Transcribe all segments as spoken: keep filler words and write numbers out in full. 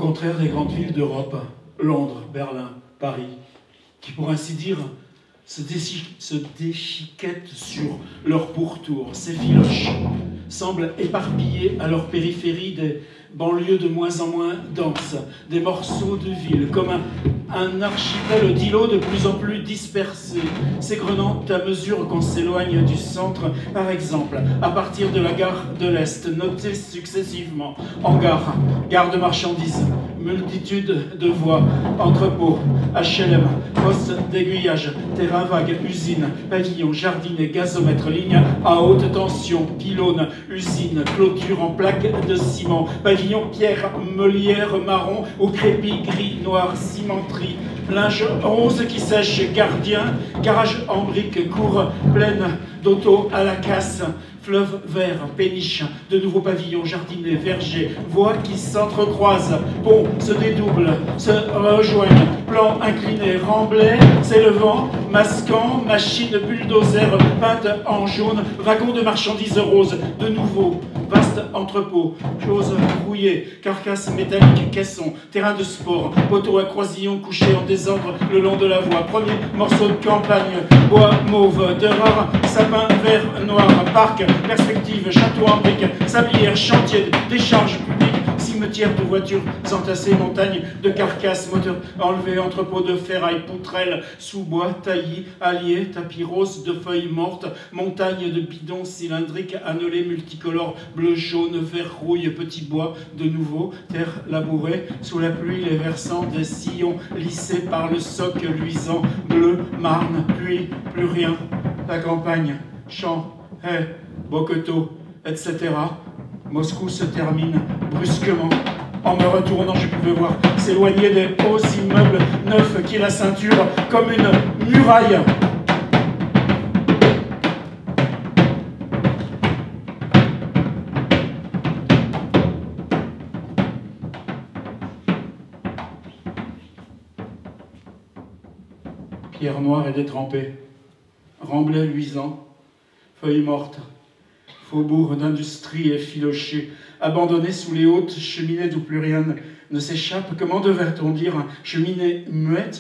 contraire des grandes villes d'Europe, Londres, Berlin, Paris, qui pour ainsi dire se, déchi se déchiquettent sur leur pourtour, s'effilochent, semblent éparpillés à leur périphérie des banlieues de moins en moins denses, des morceaux de ville, comme un, un archipel d'îlots de plus en plus dispersés, s'égrenant à mesure qu'on s'éloigne du centre. Par exemple, à partir de la gare de l'Est, notée successivement en gare, gare de marchandises, multitude de voies, entrepôts, H L M, postes d'aiguillage, terrain vague, usines, pavillons, jardinets, gazomètres, lignes à haute tension, pylônes, usines, clôtures en plaques de ciment, pavillons, pierre, meulière, marron, ou crépi, gris, noir, cimenterie, linge rose qui sèche, gardien, garage en briques, cour pleine d'auto à la casse, fleuve vert, péniche, de nouveaux pavillons, jardinets, vergers, voies qui s'entrecroisent, ponts se dédoublent, se rejoignent, plans inclinés, remblais, s'élevant, masquant, machines bulldozer peintes en jaune, wagons de marchandises roses, de nouveau, vaste entrepôt, choses rouillées, carcasses métalliques, caissons, terrain de sport, poteaux à croisillons couchés en désordre le long de la voie, premier morceau de campagne, bois mauve, de rares sapins verts, noirs, parc, perspective, château en briques, sablières, chantier, décharge publique, cimetière de voitures entassées, montagne de carcasses, moteurs enlevés, entrepôts de ferraille, poutrelles, sous-bois, taillis, alliés, tapis roses de feuilles mortes, montagne de bidons cylindriques, annelés, multicolores, bleu, jaune, vert, rouille, petits bois, de nouveau, terre labourée, sous la pluie, les versants des sillons lissés par le soc luisant, bleu, marne, pluie, plus rien, la campagne, champs, haies, boqueteaux, et cetera. Moscou se termine brusquement. En me retournant, je pouvais voir s'éloigner des hauts immeubles neufs qui la ceinturent comme une muraille. Pierre noire et détrempée, remblais luisant, feuilles mortes, faubourg d'industrie effiloché, abandonné sous les hautes cheminées d'où plus rien ne s'échappe. Comment devrait-on dire cheminée muette?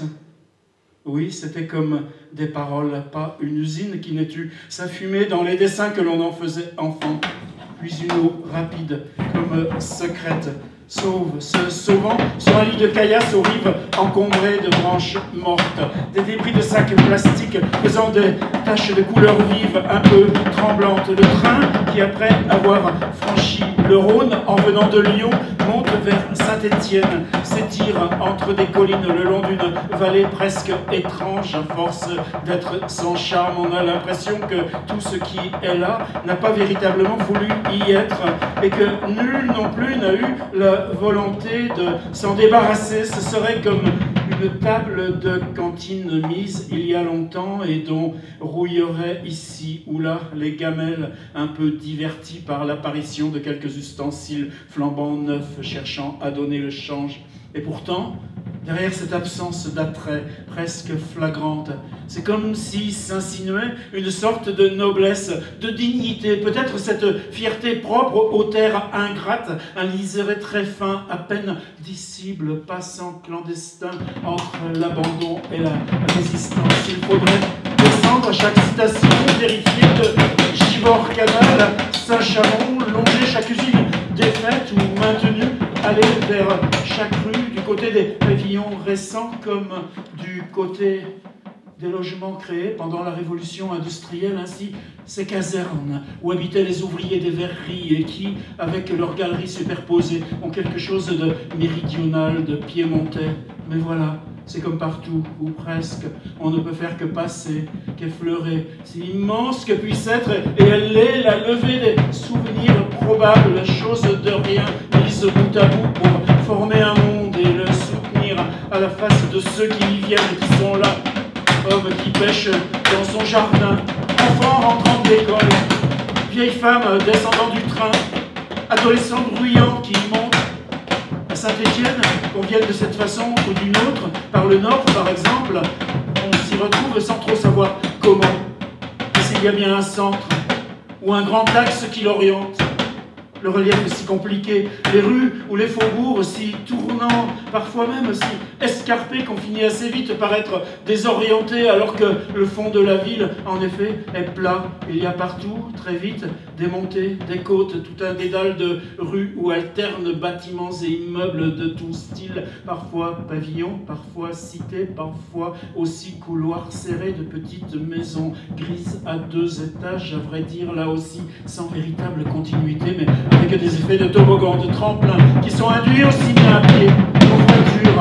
Oui, c'était comme des paroles, pas une usine qui n'ait eu sa fumée dans les dessins que l'on en faisait enfant. Puis une eau rapide, comme secrète, sauve, se sauvant sur un lit de caillasse aux rives encombrées de branches mortes, des débris de sacs plastiques faisant des taches de couleur vive un peu tremblantes. Le train qui, après avoir franchi le Rhône en venant de Lyon, monte vers Saint-Étienne, s'étire entre des collines le long d'une vallée presque étrange. À force d'être sans charme, on a l'impression que tout ce qui est là n'a pas véritablement voulu y être et que nul non plus n'a eu la volonté de s'en débarrasser. Ce serait comme une table de cantine mise il y a longtemps et dont rouilleraient ici ou là les gamelles un peu diverties par l'apparition de quelques ustensiles flambant neufs cherchant à donner le change. Et pourtant, derrière cette absence d'attrait presque flagrante, c'est comme si s'insinuait une sorte de noblesse, de dignité, peut-être cette fierté propre aux terres ingrates, un liseré très fin, à peine dissible, passant clandestin entre l'abandon et la résistance. Il faudrait descendre à chaque station, vérifier de Givors-Canal, Saint-Chamond, longer chaque usine défaite ou maintenue, aller vers chaque rue, du côté des pavillons récents comme du côté des logements créés pendant la révolution industrielle, ainsi ces casernes où habitaient les ouvriers des verreries et qui, avec leurs galeries superposées, ont quelque chose de méridional, de piémontais. Mais voilà, c'est comme partout, ou presque, on ne peut faire que passer, qu'effleurer. C'est immense que puisse être, et elle est la levée des souvenirs probables, chose de rien, mise bout à bout pour former un monde et le soutenir à la face de ceux qui y viennent et qui sont là. Homme qui pêche dans son jardin, enfant rentrant de l'école, vieille femme descendant du train, adolescent bruyant qui monte à Saint-Étienne, qu'on vienne de cette façon ou d'une autre, par le nord par exemple, on s'y retrouve sans trop savoir comment. Et s'il y a bien un centre ou un grand axe qui l'oriente, le relief est si compliqué, les rues ou les faubourgs si tournants, parfois même si escarpés qu'on finit assez vite par être désorienté, alors que le fond de la ville, en effet, est plat. Il y a partout, très vite, des montées, des côtes, tout un dédale de rues où alternent bâtiments et immeubles de tout style, parfois pavillons, parfois cités, parfois aussi couloirs serrés de petites maisons grises à deux étages, à vrai dire, là aussi, sans véritable continuité, mais avec des effets de toboggan, de tremplin, qui sont induits aussi bien à pied qu'en voiture.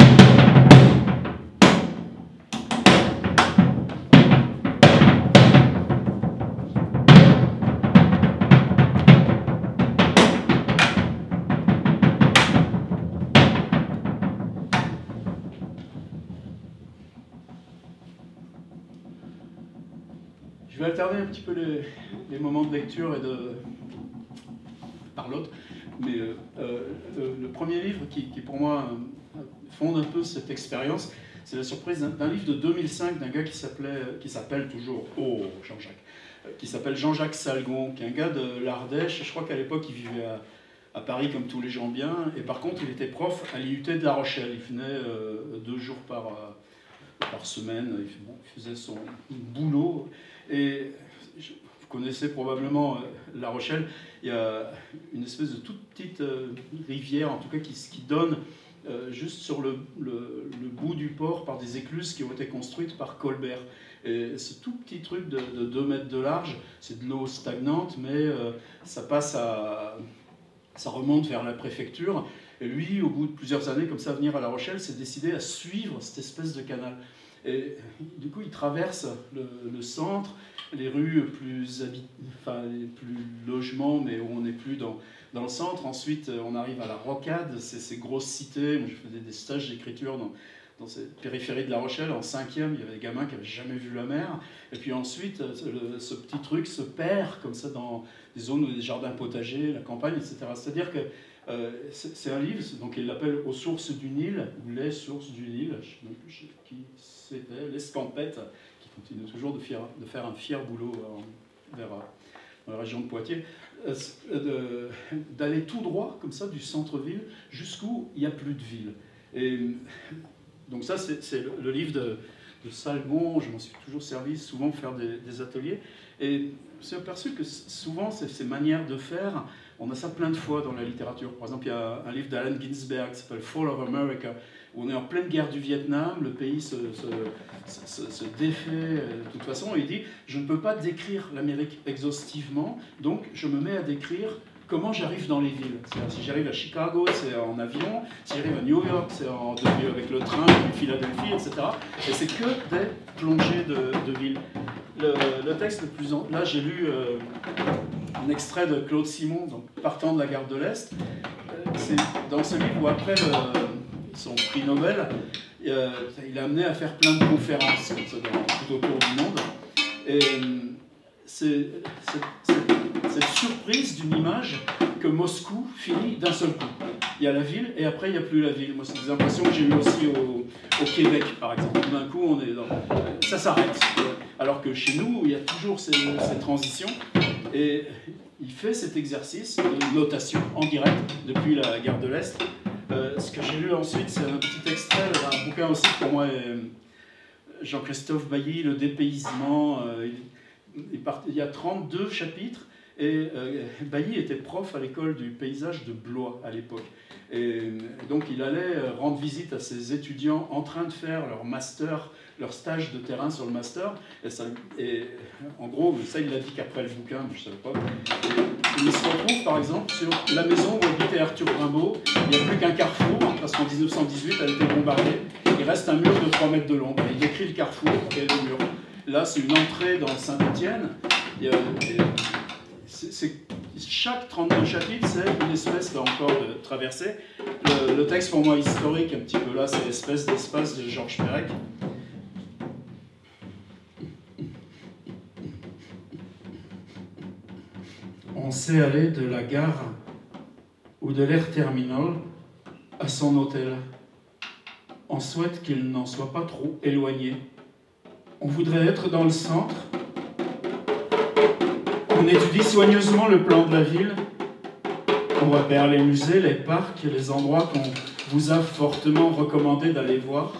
Je vais alterner un petit peu les, les moments de lecture et de par l'autre, mais euh, euh, le, le premier livre qui, qui pour moi fonde un peu cette expérience, c'est la surprise d'un livre de deux mille cinq d'un gars qui s'appelait, qui s'appelle toujours, oh Jean-Jacques, qui s'appelle Jean-Jacques Salgon, qui est un gars de l'Ardèche. Je crois qu'à l'époque il vivait à, à Paris comme tous les gens bien, et par contre il était prof à l'I U T de La Rochelle. Il venait euh, deux jours par, euh, par semaine, il, bon, il faisait son boulot. Et je, vous connaissez probablement euh, La Rochelle, il y a une espèce de toute petite euh, rivière, en tout cas qui, qui donne euh, juste sur le, le, le bout du port par des écluses qui ont été construites par Colbert. Et ce tout petit truc de, de deux mètres de large, c'est de l'eau stagnante, mais euh, ça passe à... ça remonte vers la préfecture. Et lui, au bout de plusieurs années comme ça, à venir à La Rochelle, s'est décidé à suivre cette espèce de canal. Et du coup, il traverse le, le centre, les rues plus, habit... enfin, plus logements, mais où on n'est plus dans, dans le centre. Ensuite, on arrive à la Rocade, c'est ces grosses cités. Moi, je faisais des stages d'écriture dans, dans cette périphérie de La Rochelle. En cinquième, il y avait des gamins qui n'avaient jamais vu la mer. Et puis ensuite, le, ce petit truc se perd comme ça dans des zones où il y a des jardins potagers, la campagne, et cetera. C'est-à-dire que Euh, c'est un livre, donc il l'appelle Aux sources du Nil, ou Les sources du Nil, je ne sais même plus qui c'était, l'Escampette, qui continue toujours de, fier, de faire un fier boulot en, vers dans la région de Poitiers, euh, d'aller tout droit, comme ça, du centre-ville, jusqu'où il n'y a plus de ville. Et donc ça, c'est le, le livre de, de Salgon, je m'en suis toujours servi, souvent pour faire des, des ateliers, et je me suis aperçu que souvent, ces, ces manières de faire, on a ça plein de fois dans la littérature. Par exemple, il y a un livre d'Allen Ginsberg qui s'appelle Fall of America, où on est en pleine guerre du Vietnam, le pays se, se, se, se défait de toute façon, et il dit « Je ne peux pas décrire l'Amérique exhaustivement, donc je me mets à décrire comment j'arrive dans les villes. Si j'arrive à Chicago, c'est en avion, si j'arrive à New York, c'est avec le train depuis Philadelphie, et cetera. Et c'est que des plongées de, de villes. Le, le texte le plus... En... Là, j'ai lu... Euh, un extrait de Claude Simon, donc partant de la gare de l'Est. C'est dans ce livre où, après le, son prix Nobel, euh, il a amené à faire plein de conférences comme ça, dans, tout autour du monde. Et c'est cette surprise d'une image que Moscou finit d'un seul coup. Il y a la ville et après il n'y a plus la ville. Moi, c'est des impressions que j'ai eues aussi au, au Québec, par exemple. D'un coup, on est dans... ça s'arrête. Alors que chez nous, il y a toujours ces, ces transitions. Et il fait cet exercice de notation en direct depuis la gare de l'Est. Euh, ce que j'ai lu ensuite, c'est un petit extrait d'un bouquin aussi pour moi, Jean-Christophe Bailly, Le dépaysement. Euh, il, il, part, il y a trente-deux chapitres. Et euh, Bailly était prof à l'école du paysage de Blois à l'époque. Et donc il allait rendre visite à ses étudiants en train de faire leur master, leur stage de terrain sur le master. Et, ça, et en gros, ça il l'a dit qu'après le bouquin, mais je ne savais pas. Et il se retrouve par exemple sur la maison où habitait Arthur Rimbaud. Il n'y a plus qu'un carrefour, parce qu'en mille neuf cent dix-huit, elle a été bombardée. Il reste un mur de trois mètres de long. Et il décrit le carrefour et le mur. Là, c'est une entrée dans Saint-Étienne. C'est, chaque trente-deux chapitres, c'est une espèce, là encore, de traversée. Le, le texte, pour moi, historique, un petit peu là, c'est l'espèce d'espace de Georges Perec. On sait aller de la gare ou de l'air terminal à son hôtel. On souhaite qu'il n'en soit pas trop éloigné. On voudrait être dans le centre. On étudie soigneusement le plan de la ville. On repère les musées, les parcs, les endroits qu'on vous a fortement recommandé d'aller voir.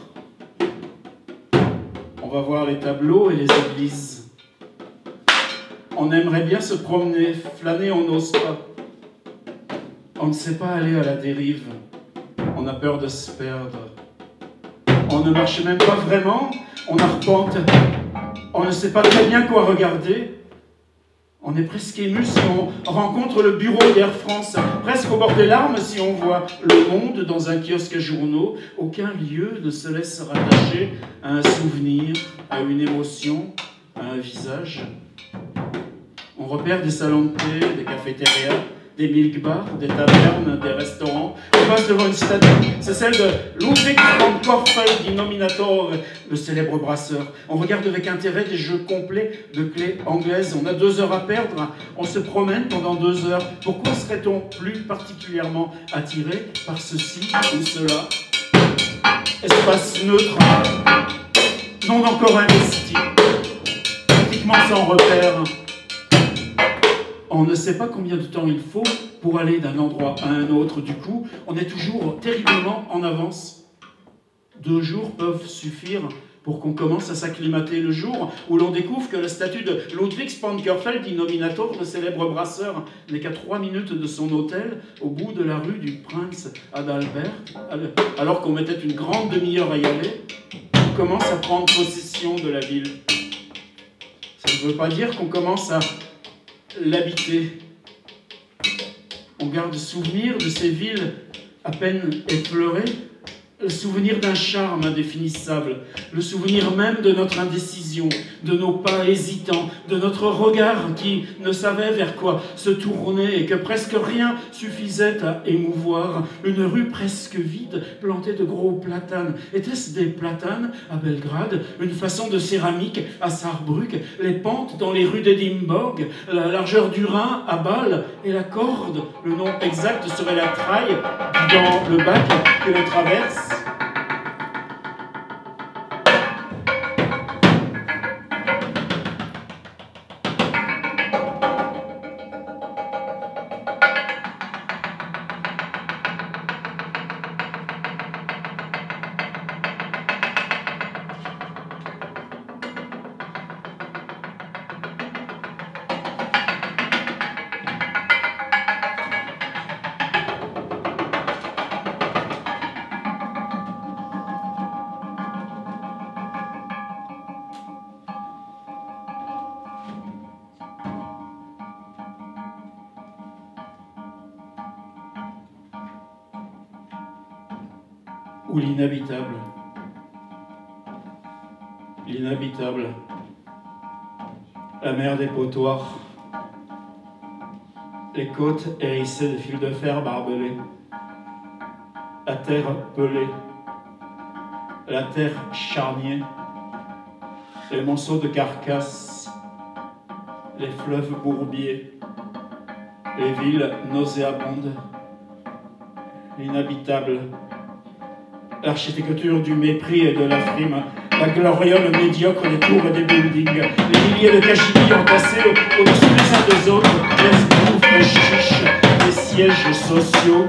On va voir les tableaux et les églises. On aimerait bien se promener, flâner, on n'ose pas. On ne sait pas aller à la dérive. On a peur de se perdre. On ne marche même pas vraiment, on arpente. On ne sait pas très bien quoi regarder. On est presque ému si on rencontre le bureau d'Air France, presque au bord des larmes si on voit Le Monde dans un kiosque à journaux. Aucun lieu ne se laisse rattacher à un souvenir, à une émotion, à un visage. On repère des salons de thé, des cafétérias, des milk bars, des tavernes, des restaurants. On passe devant une statue, c'est celle de Ludwig van Korfel die Nominator, le célèbre brasseur. On regarde avec intérêt des jeux complets de clés anglaises. On a deux heures à perdre, on se promène pendant deux heures. Pourquoi serait-on plus particulièrement attiré par ceci ou cela? Espace neutre, non encore investi, pratiquement sans repère. On ne sait pas combien de temps il faut pour aller d'un endroit à un autre. Du coup, on est toujours terriblement en avance. Deux jours peuvent suffire pour qu'on commence à s'acclimater. Le jour où l'on découvre que la statue de Ludwig van Korfel die Nominator, le célèbre brasseur, n'est qu'à trois minutes de son hôtel, au bout de la rue du Prince Adalbert, alors qu'on mettait une grande demi-heure à y aller, on commence à prendre possession de la ville. Ça ne veut pas dire qu'on commence à l'habiter. On garde souvenir de ces villes à peine effleurées, le souvenir d'un charme indéfinissable, le souvenir même de notre indécision, de nos pas hésitants, de notre regard qui ne savait vers quoi se tourner et que presque rien suffisait à émouvoir. Une rue presque vide, plantée de gros platanes. Était-ce des platanes à Belgrade? Une façon de céramique à Saarbrück? Les pentes dans les rues d'Édimbourg? La largeur du Rhin à Bâle? Et la corde? Le nom exact serait la traille dans le bac que l'on traverse. Ou l'inhabitable. L'inhabitable. La mer des potoirs. Les côtes hérissées de fils de fer barbelés. La terre pelée. La terre charnier. Les monceaux de carcasses. Les fleuves bourbiers. Les villes nauséabondes. L'inhabitable. L'architecture du mépris et de la frime, la gloriole médiocre des tours et des buildings, les milliers de cachemires entassés au-dessus des uns des autres, les bouffes chiches, les sièges sociaux.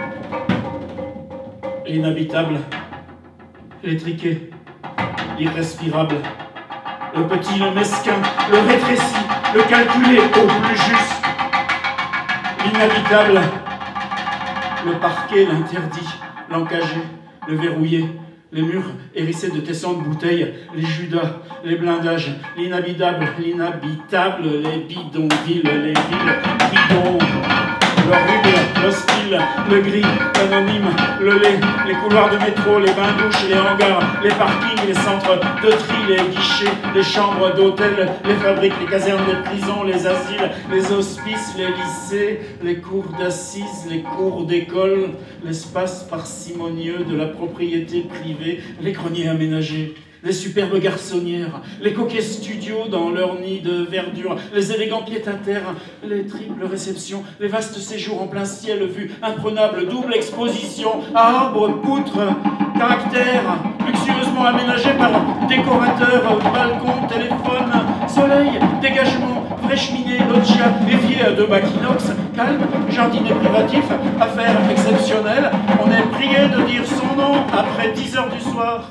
L'inhabitable, l'étriqué, l'irrespirable, le petit, le mesquin, le rétréci, le calculé au plus juste. L'inhabitable, le parquet, l'interdit, l'encagé, le verrouillé, les murs hérissés de tessons de bouteilles, les judas, les blindages, l'inhabitable, l'inhabitable, les bidonvilles, les villes bidons, le rude, l'hostile, le gris, l'anonyme, le lait, les couloirs de métro, les bains-douches, les hangars, les parkings, les centres de tri, les guichets, les chambres d'hôtel, les fabriques, les casernes, les prisons, les asiles, les hospices, les lycées, les cours d'assises, les cours d'école, l'espace parcimonieux de la propriété privée, les greniers aménagés, les superbes garçonnières, les coquets studios dans leur nid de verdure, les élégants pieds-à-terre, les triples réceptions, les vastes séjours en plein ciel, vue imprenable, double exposition, arbres, poutres, caractères, luxueusement aménagés par décorateurs, balcons, téléphones, soleil, dégagement, vraie cheminée, loggia, évier à deux bacs inox, calme, jardinier privatif, affaire exceptionnelle. On est prié de dire son nom après dix heures du soir.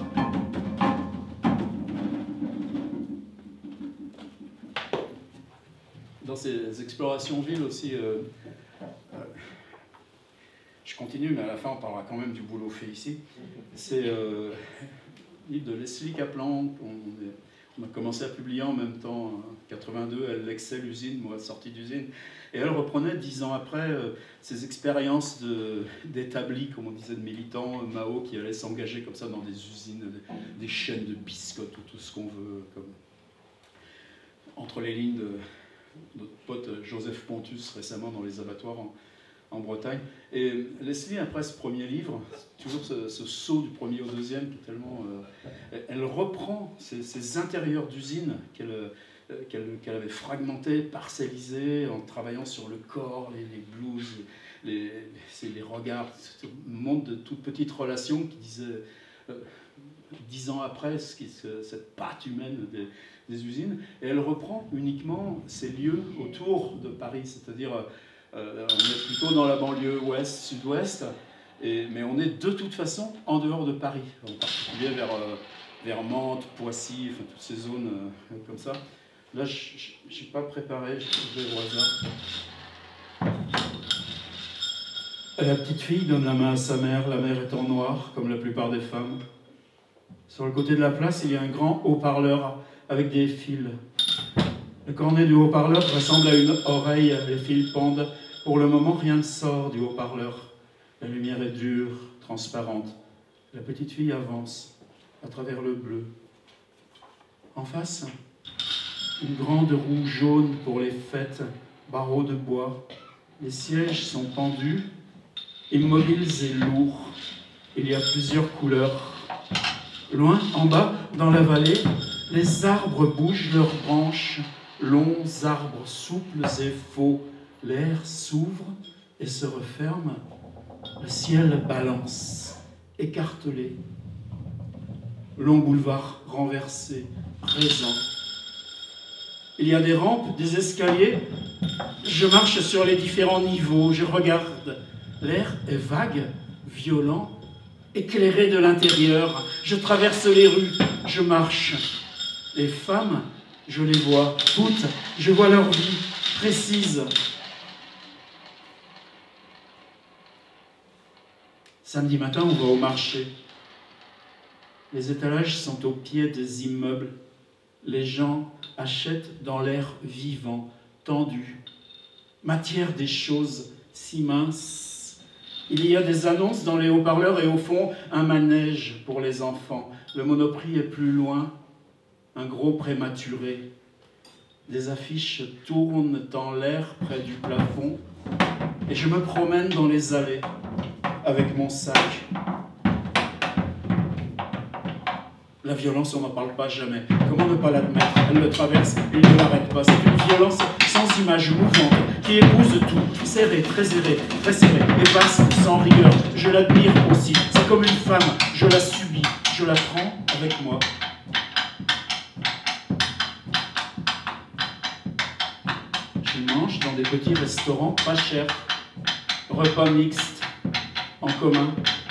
Dans ces explorations villes aussi, euh, euh, je continue, mais à la fin on parlera quand même du boulot fait ici. C'est euh, le livre de Leslie Kaplan, on, est, on a commencé à publier en même temps, en quatre-vingt-deux, elle l'excelle l'usine, moi sortie d'usine, et elle reprenait dix ans après euh, ses expériences d'établis, comme on disait, de militants Mao qui allaient s'engager comme ça dans des usines, des, des chaînes de biscottes ou tout ce qu'on veut, comme entre les lignes de notre pote Joseph Pontus récemment dans les abattoirs en, en Bretagne. Et Leslie, après ce premier livre, toujours ce, ce saut du premier au deuxième, qui est tellement, euh, elle reprend ces, ces intérieurs d'usine qu'elle euh, qu'elle qu'elle avait fragmentés, parcellisés, en travaillant sur le corps, les, les blouses, les, les, les regards, ce monde de toutes petites relations qui disaient, euh, dix ans après, ce qui, ce, cette patte humaine des, des usines, et elle reprend uniquement ces lieux autour de Paris, c'est-à-dire euh, on est plutôt dans la banlieue ouest, sud-ouest, et, mais on est de toute façon en dehors de Paris, en particulier vers, euh, vers Mantes, Poissy, enfin, toutes ces zones euh, comme ça. Là, je n'ai pas préparé, je vais au hasard. La petite fille donne la main à sa mère, la mère est en noir, comme la plupart des femmes. Sur le côté de la place, il y a un grand haut-parleur avec des fils. Le cornet du haut-parleur ressemble à une oreille, les fils pendent. Pour le moment, rien ne sort du haut-parleur. La lumière est dure, transparente. La petite fille avance à travers le bleu. En face, une grande roue jaune pour les fêtes, barreaux de bois. Les sièges sont pendus, immobiles et lourds. Il y a plusieurs couleurs. Loin, en bas, dans la vallée, les arbres bougent leurs branches, longs arbres souples et faux. L'air s'ouvre et se referme. Le ciel balance, écartelé. Long boulevard renversé, présent. Il y a des rampes, des escaliers. Je marche sur les différents niveaux, je regarde. L'air est vague, violent, éclairé de l'intérieur. Je traverse les rues, je marche. Les femmes, je les vois toutes, je vois leur vie précise. Samedi matin, on va au marché. Les étalages sont au pied des immeubles. Les gens achètent dans l'air vivant, tendu. Matière des choses si minces. Il y a des annonces dans les haut-parleurs et au fond, un manège pour les enfants. Le Monoprix est plus loin, un gros prématuré. Des affiches tournent en l'air près du plafond et je me promène dans les allées avec mon sac. La violence, on n'en parle pas jamais. Comment ne pas l'admettre? Elle le traverse, il ne l'arrête pas. C'est une violence sans image mouvante, qui épouse tout, serré, très serré, très serré, et vaste, sans rigueur. Je l'admire aussi. C'est comme une femme, je la subis, je la prends avec moi. Je mange dans des petits restaurants pas chers, repas mixtes, en commun.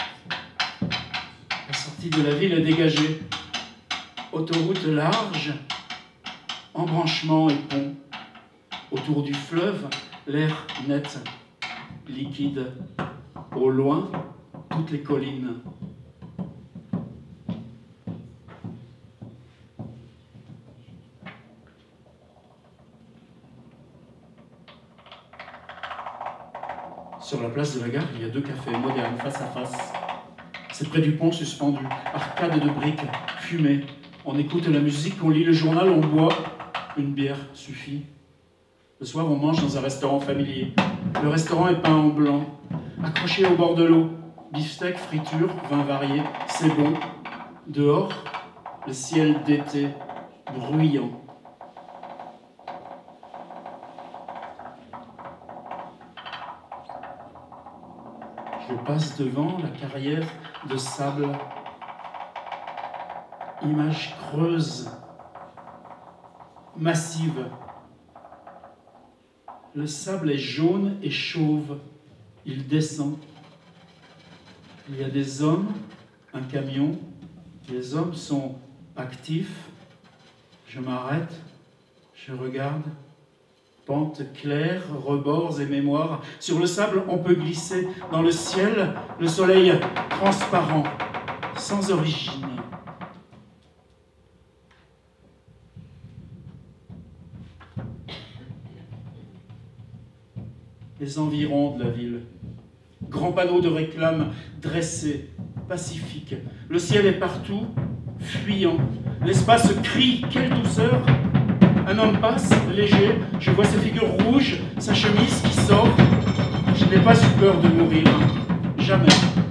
La sortie de la ville est dégagée. Autoroute large, embranchements et ponts. Autour du fleuve, l'air net, liquide. Au loin, toutes les collines. Sur la place de la gare, il y a deux cafés modernes face à face. C'est près du pont suspendu, arcade de briques, fumée. On écoute la musique, on lit le journal, on boit. Une bière suffit. Le soir, on mange dans un restaurant familier. Le restaurant est peint en blanc, accroché au bord de l'eau. Beefsteak, friture, vin varié, c'est bon. Dehors, le ciel d'été, bruyant. Je passe devant la carrière de sable. Image creuse, massive. Le sable est jaune et chauve. Il descend. Il y a des hommes, un camion. Les hommes sont actifs. Je m'arrête. Je regarde. Pente claire, rebords et mémoire. Sur le sable, on peut glisser. Dans le ciel, le soleil transparent, sans origine. Les environs de la ville. Grands panneaux de réclame dressés, pacifiques. Le ciel est partout, fuyant. L'espace crie, quelle douceur! Un homme passe, léger, je vois sa figure rouge, sa chemise qui sort. Je n'ai pas eu peur de mourir. Jamais.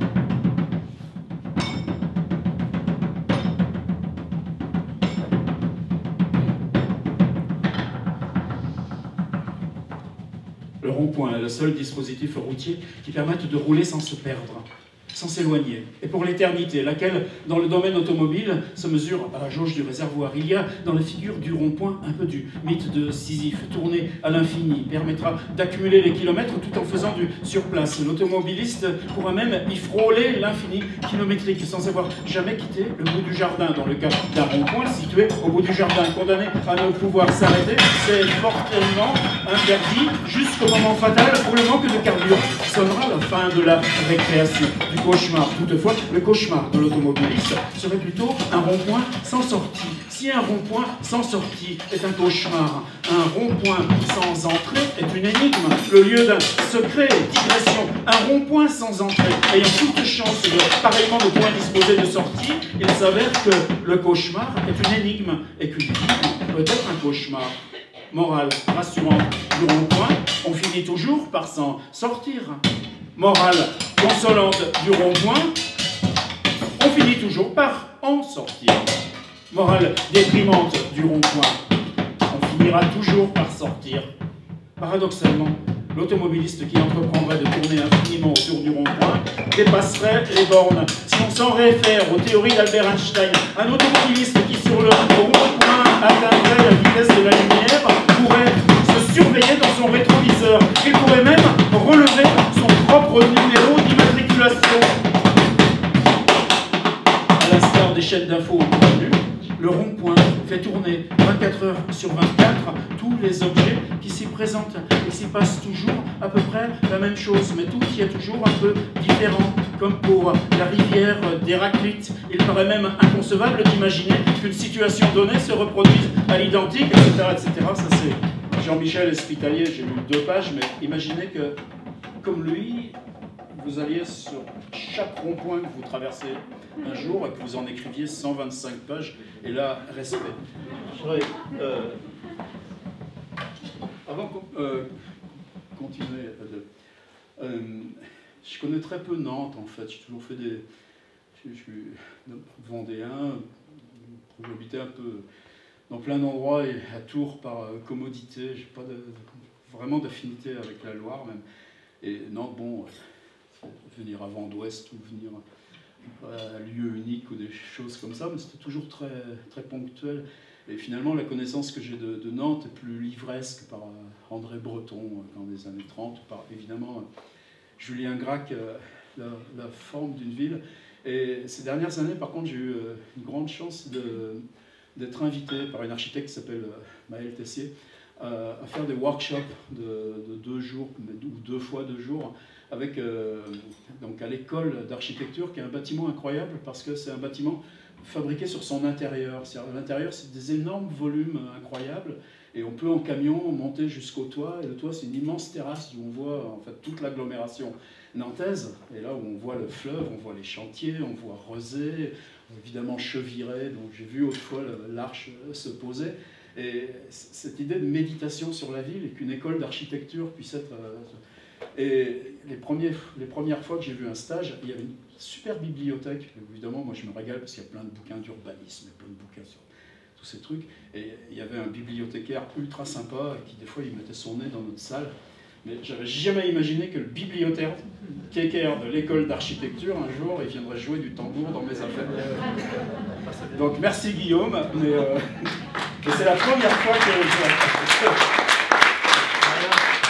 Le rond-point est le seul dispositif routier qui permette de rouler sans se perdre, sans s'éloigner. Et pour l'éternité, laquelle, dans le domaine automobile, se mesure à la jauge du réservoir. Il y a dans la figure du rond-point un peu du mythe de Sisyphe. Tourner à l'infini permettra d'accumuler les kilomètres tout en faisant du surplace. L'automobiliste pourra même y frôler l'infini kilométrique sans avoir jamais quitté le bout du jardin. Dans le cas d'un rond-point situé au bout du jardin, condamné à ne pouvoir s'arrêter, c'est mortellement interdit jusqu'au moment fatal où le manque de carburant sonnera la fin de la récréation. Du cauchemar. Toutefois, le cauchemar de l'automobiliste serait plutôt un rond-point sans sortie. Si un rond-point sans sortie est un cauchemar, un rond-point sans entrée est une énigme, le lieu d'un secret, digression. Un rond-point sans entrée ayant toute chance de pareillement de points disposés de sortie, il s'avère que le cauchemar est une énigme et qu'une énigme peut être un cauchemar. Morale rassurante du rond-point, on finit toujours par s'en sortir. Morale consolante du rond-point, on finit toujours par en sortir. Morale déprimante du rond-point, on finira toujours par sortir. Paradoxalement, l'automobiliste qui entreprendrait de tourner infiniment autour du rond-point dépasserait les bornes. Si on s'en réfère aux théories d'Albert Einstein, un automobiliste qui sur le rond-point atteindrait la vitesse de la lumière pourrait se surveiller dans son rétroviseur. Il pourrait même relever son propre numéro d'immatriculation. À l'instar des chaînes d'infos connues, le rond-point fait tourner vingt-quatre heures sur vingt-quatre tous les objets qui s'y présentent. Il s'y passe toujours à peu près la même chose, mais tout y est toujours un peu différent. Comme pour la rivière d'Héraclite, il paraît même inconcevable d'imaginer qu'une situation donnée se reproduise à l'identique, et cetera, et cetera. Ça c'est Jean-Michel Espitalier, j'ai lu deux pages, mais imaginez que, comme lui, vous alliez sur chaque rond-point que vous traversez un jour et que vous en écriviez cent vingt-cinq pages, et là, respect. Je voudrais, euh, avant de euh, continuer, euh, euh, je connais très peu Nantes en fait, j'ai toujours fait des... Je, je suis vendéen, j'habitais un peu dans plein d'endroits et à Tours par euh, commodité, j'ai pas de, vraiment d'affinité avec la Loire même. Et Nantes, bon, euh, venir à Vent d'Ouest ou venir à lieu unique ou des choses comme ça, mais c'était toujours très, très ponctuel. Et finalement, la connaissance que j'ai de, de Nantes est plus livresque par euh, André Breton euh, dans les années trente, par évidemment euh, Julien Gracq, euh, la, la forme d'une ville. Et ces dernières années, par contre, j'ai eu euh, une grande chance d'être invité par une architecte qui s'appelle euh, Maëlle Tessier euh, à faire des workshops de, de deux jours, ou deux fois deux jours, avec, euh, donc à l'école d'architecture, qui est un bâtiment incroyable, parce que c'est un bâtiment fabriqué sur son intérieur. À l'intérieur, c'est des énormes volumes incroyables, et on peut en camion monter jusqu'au toit, et le toit, c'est une immense terrasse où on voit en fait toute l'agglomération nantaise, et là où on voit le fleuve, on voit les chantiers, on voit Rezé, évidemment Cheviré, donc j'ai vu autrefois l'arche se poser, et cette idée de méditation sur la ville, et qu'une école d'architecture puisse être... Et les, premiers, les premières fois que j'ai vu un stage, il y avait une super bibliothèque. Évidemment, moi je me régale parce qu'il y a plein de bouquins d'urbanisme, plein de bouquins sur tous ces trucs. Et il y avait un bibliothécaire ultra sympa qui, des fois, il mettait son nez dans notre salle. Mais j'avais jamais imaginé que le bibliothécaire de l'école d'architecture, un jour, il viendrait jouer du tambour dans mes affaires. Donc merci Guillaume, mais, euh, mais c'est la première fois que je...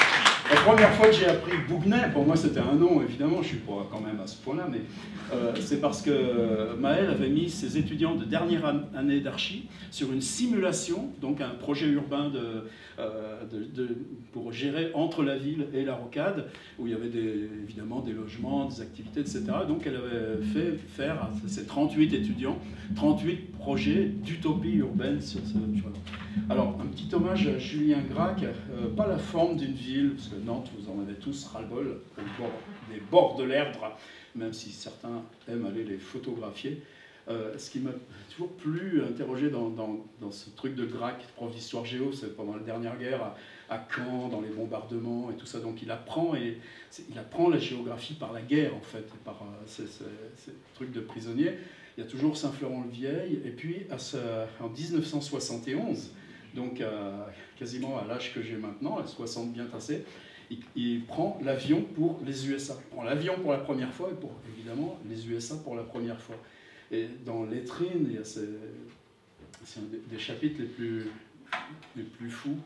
La première fois que j'ai appris Bougnet, pour moi c'était un nom, évidemment, je suis pas quand même à ce point-là, mais euh, c'est parce que Maël avait mis ses étudiants de dernière année d'archi sur une simulation, donc un projet urbain de, euh, de, de, pour gérer entre la ville et la rocade, où il y avait des, évidemment des logements, des activités, et cetera. Donc elle avait fait faire à ces trente-huit étudiants, trente-huit projets d'utopie urbaine sur ce choix-là. Alors, un petit hommage à Julien Gracq, euh, pas la forme d'une ville, parce que Nantes, vous en avez tous ras-le-bol, au bord des bords de l'Erdre, même si certains aiment aller les photographier. Euh, ce qui m'a toujours plus interrogé dans, dans, dans ce truc de Gracq, prof d'histoire géo, c'est pendant la dernière guerre à, à Caen, dans les bombardements et tout ça. Donc il apprend, et, il apprend la géographie par la guerre, en fait, par euh, ces, ces, ces trucs de prisonniers. Il y a toujours Saint-Florent-le-Vieil, et puis à ce, en mille neuf cent soixante et onze, donc euh, quasiment à l'âge que j'ai maintenant, à soixante bien tassé, il, il prend l'avion pour les U S A. Il prend l'avion pour la première fois, et pour évidemment les U S A pour la première fois. Et dans Lettrine, il y a c'est un des, des chapitres les plus, les plus fous.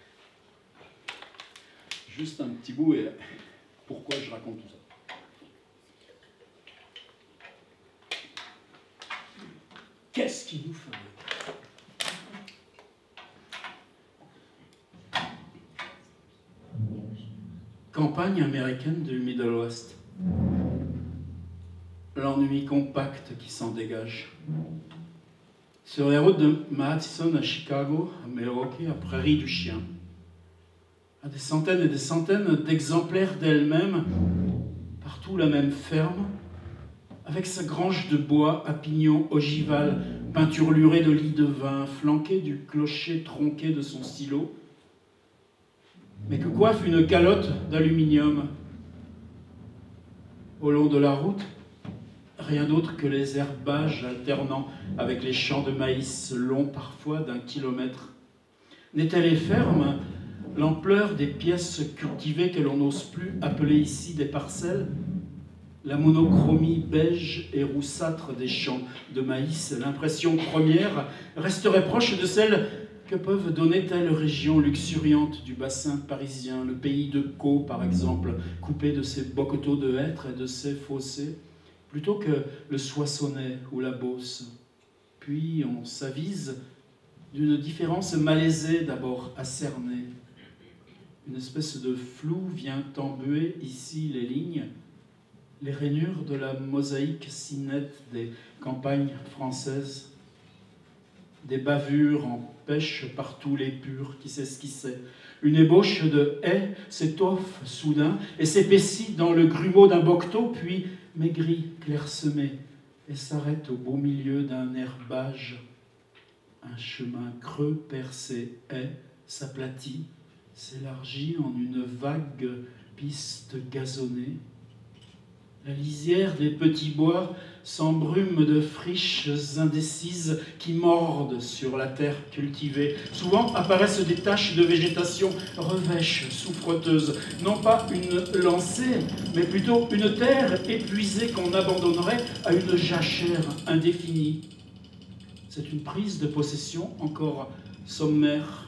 Juste un petit bout, et pourquoi je raconte tout ça. Qu'est-ce qu'il nous fallait? Campagne américaine du Middle West. L'ennui compact qui s'en dégage. Sur les routes de Madison à Chicago, à Milwaukee, à Prairie du Chien, à des centaines et des centaines d'exemplaires d'elle-même, partout la même ferme, avec sa grange de bois à pignon ogival, peinturlurée de lits de vin, flanquée du clocher tronqué de son silo, mais que coiffe une calotte d'aluminium. Au long de la route, rien d'autre que les herbages alternant avec les champs de maïs longs parfois d'un kilomètre. N'étaient les fermes l'ampleur des pièces cultivées que l'on n'ose plus appeler ici des parcelles, la monochromie beige et roussâtre des champs de maïs, l'impression première resterait proche de celle que peuvent donner telles régions luxuriantes du bassin parisien, le pays de Caux par exemple, coupé de ses boqueteaux de hêtres et de ses fossés, plutôt que le Soissonnais ou la Beauce. Puis on s'avise d'une différence malaisée d'abord à cerner. Une espèce de flou vient embuer ici les lignes, les rainures de la mosaïque si nette des campagnes françaises, des bavures en pêche partout les purs qui s'esquissaient. Une ébauche de haie s'étoffe soudain et s'épaissit dans le grumeau d'un bocteau, puis maigrit, clairsemé, et s'arrête au beau milieu d'un herbage. Un chemin creux percé haies, s'aplatit, s'élargit en une vague piste gazonnée. La lisière des petits bois s'embrume de friches indécises qui mordent sur la terre cultivée. Souvent apparaissent des taches de végétation revêches, souffreteuses. Non pas une lancée, mais plutôt une terre épuisée qu'on abandonnerait à une jachère indéfinie. C'est une prise de possession encore sommaire.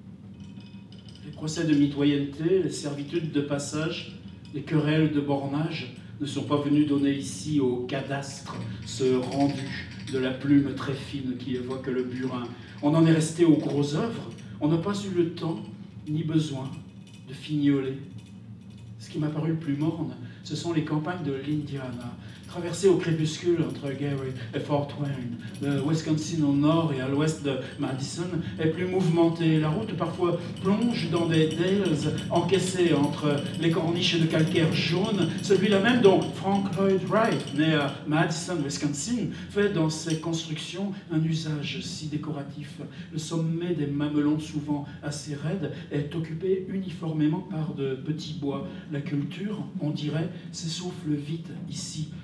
Les procès de mitoyenneté, les servitudes de passage, les querelles de bornage ne sont pas venus donner ici au cadastre ce rendu de la plume très fine qui évoque le burin. On en est resté aux gros œuvres, on n'a pas eu le temps ni besoin de fignoler. Ce qui m'a paru le plus morne, ce sont les campagnes de l'Indiana, traversées au crépuscule entre Gary et Fort Wayne. Le Wisconsin au nord et à l'ouest de Madison est plus mouvementé. La route parfois plonge dans des dales encaissés entre les corniches de calcaire jaune, celui-là même dont Frank Lloyd Wright, né à Madison, Wisconsin, fait dans ses constructions un usage si décoratif. Le sommet des mamelons, souvent assez raides, est occupé uniformément par de petits bois. La culture, on dirait, s'essouffle vite ici,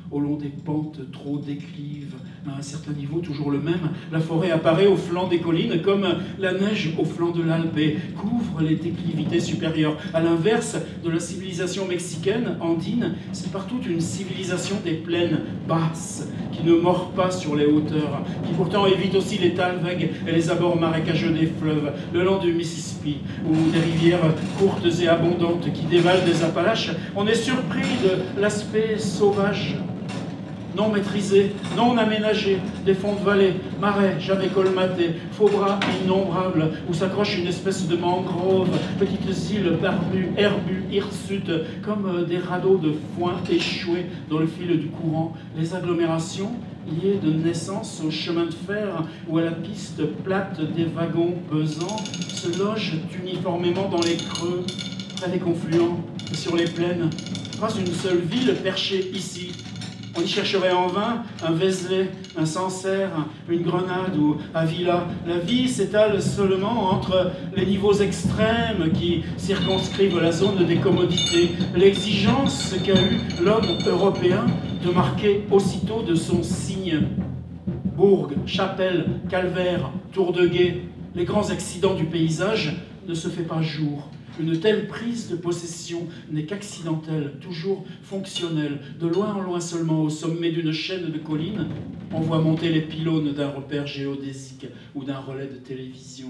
au long des pentes trop déclives, à un certain niveau toujours le même. La forêt apparaît au flanc des collines comme la neige au flanc de l'Alpe et couvre les déclivités supérieures. À l'inverse de la civilisation mexicaine, andine, c'est partout une civilisation des plaines basses, qui ne mord pas sur les hauteurs, qui pourtant évite aussi les talwegs et les abords marécageux des fleuves, le long du Mississippi, ou des rivières courtes et abondantes qui dévalent des Appalaches. On est surpris de l'aspect sauvage, non maîtrisé, non aménagé, des fonds de vallée, marais jamais colmatés, faux bras innombrables, où s'accroche une espèce de mangrove, petites îles barbues, herbues, hirsutes, comme des radeaux de foin échoués dans le fil du courant. Les agglomérations liées de naissance au chemin de fer ou à la piste plate des wagons pesants se logent uniformément dans les creux, près des confluents et sur les plaines. Pas une seule ville perchée ici. On y chercherait en vain un Vézelay, un Sancerre, une Grenade ou Avila. La vie s'étale seulement entre les niveaux extrêmes qui circonscrivent la zone des commodités. L'exigence qu'a eu l'homme européen de marquer aussitôt de son signe. Bourg, chapelle, calvaire, tour de guet, les grands accidents du paysage ne se fait pas jour. Une telle prise de possession n'est qu'accidentelle, toujours fonctionnelle. De loin en loin seulement, au sommet d'une chaîne de collines, on voit monter les pylônes d'un repère géodésique ou d'un relais de télévision.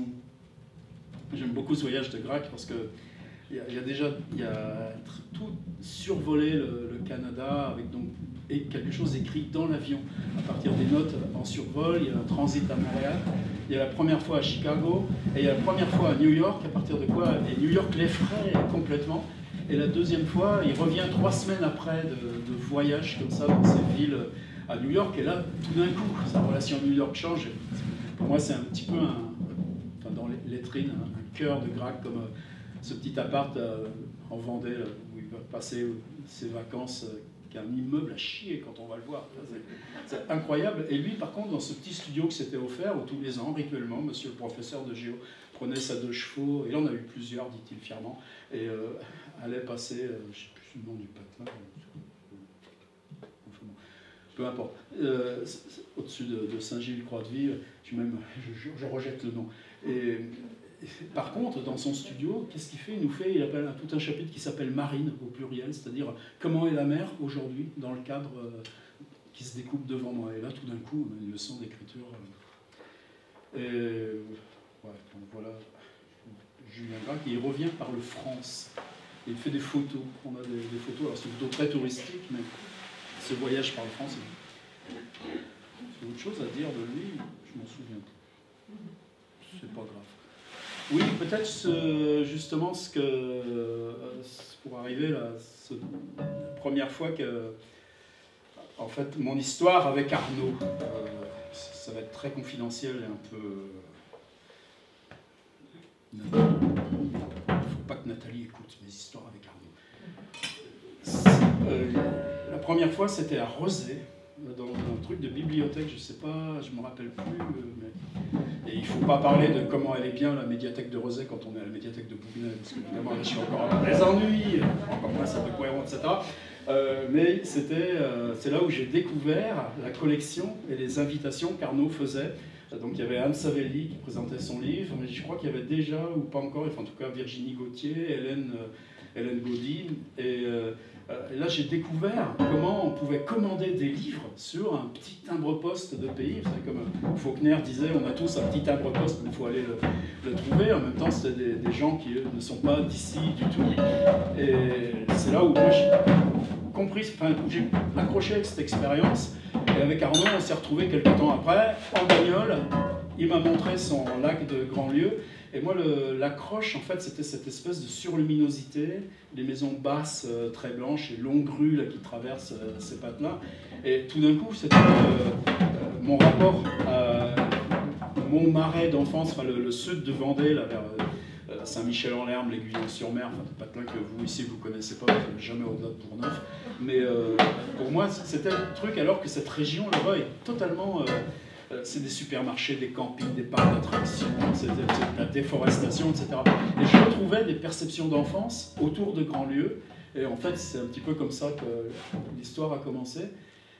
J'aime beaucoup ce voyage de Gracq parce que il y, a, il y a déjà il y a tout survolé le, le Canada avec donc et quelque chose écrit dans l'avion à partir des notes en survol. Il y a un transit à Montréal, il y a la première fois à Chicago et il y a la première fois à New York, à partir de quoi et New York l'effraie complètement. Et la deuxième fois, il revient trois semaines après de, de voyage comme ça dans ces villes à New York. Et là, tout d'un coup, sa relation à New York change. Pour moi, c'est un petit peu un, enfin, dans les lettrines, un, un cœur de Gracq comme euh, ce petit appart euh, en Vendée là, où il va passer ses vacances. Euh, un immeuble à chier quand on va le voir. C'est incroyable. Et lui, par contre, dans ce petit studio qui s'était offert, où tous les ans, rituellement, monsieur le professeur de géo prenait sa deux chevaux, et il en a eu plusieurs, dit-il fièrement, et euh, allait passer, euh, je ne sais plus le nom du patelin, enfin, bon, peu importe, euh, au-dessus de, de Saint-Gilles-Croix-de-Vie, je, même, je, je rejette le nom. Et, par contre, dans son studio, qu'est-ce qu'il fait? Il nous fait, il appelle tout un chapitre qui s'appelle Marine, au pluriel, c'est-à-dire comment est la mer aujourd'hui, dans le cadre euh, qui se découpe devant moi. Et là, tout d'un coup, une leçon d'écriture. Euh, et ouais, donc voilà, Julien Gracq, il revient par le France. Et il fait des photos. On a des, des photos, alors c'est plutôt très touristique, mais ce voyage par le France. C'est autre chose à dire de lui, je m'en souviens pas. C'est pas grave. Oui, peut-être ce, justement ce que, pour arriver là, ce, la première fois que, en fait, mon histoire avec Arnaud, euh, ça va être très confidentiel et un peu. Il ne faut pas que Nathalie écoute mes histoires avec Arnaud. Euh, la première fois, c'était à Rezé, dans un truc de bibliothèque, je sais pas, je me rappelle plus, mais... Et il ne faut pas parler de comment elle est bien la médiathèque de Rezé quand on est à la médiathèque de Bouguenais, parce que évidemment je suis encore dans les ennuis, encore moins ça de Cohéron, et cetera. Euh, mais c'était, euh, c'est là où j'ai découvert la collection et les invitations qu'Arnaud faisait. Donc il y avait Anne Savelli qui présentait son livre, mais je crois qu'il y avait déjà, ou pas encore, enfin, en tout cas Virginie Gauthier, Hélène, euh, Hélène Gaudy, et... Euh, Et là, j'ai découvert comment on pouvait commander des livres sur un petit timbre-poste de pays. C'est comme Faulkner disait, on a tous un petit timbre-poste, mais il faut aller le, le trouver. En même temps, c'est des, des gens qui ne sont pas d'ici du tout. Et c'est là où moi j'ai compris, enfin, où j'ai accroché avec cette expérience. Et avec Arnaud, on s'est retrouvés quelques temps après, en bagnole. Il m'a montré son lac de Grandlieu. Et moi, l'accroche, en fait, c'était cette espèce de surluminosité, les maisons basses, euh, très blanches, et longues rues là, qui traversent euh, ces patelins. Et tout d'un coup, c'était euh, euh, mon rapport à mon marais d'enfance, enfin, le, le sud de Vendée, là, vers euh, Saint-Michel-en-Lerme, l'Aiguillon-sur-Mer, enfin, des patelins que vous, ici, vous ne connaissez pas, vous n'êtes jamais au-delà de Bourgneuf. Mais euh, pour moi, c'était le truc, alors que cette région, là-bas, est totalement... Euh, c'est des supermarchés, des campings, des parcs d'attractions, c'est la déforestation, et cetera. Et je retrouvais des perceptions d'enfance autour de Grandlieu. Et en fait, c'est un petit peu comme ça que l'histoire a commencé.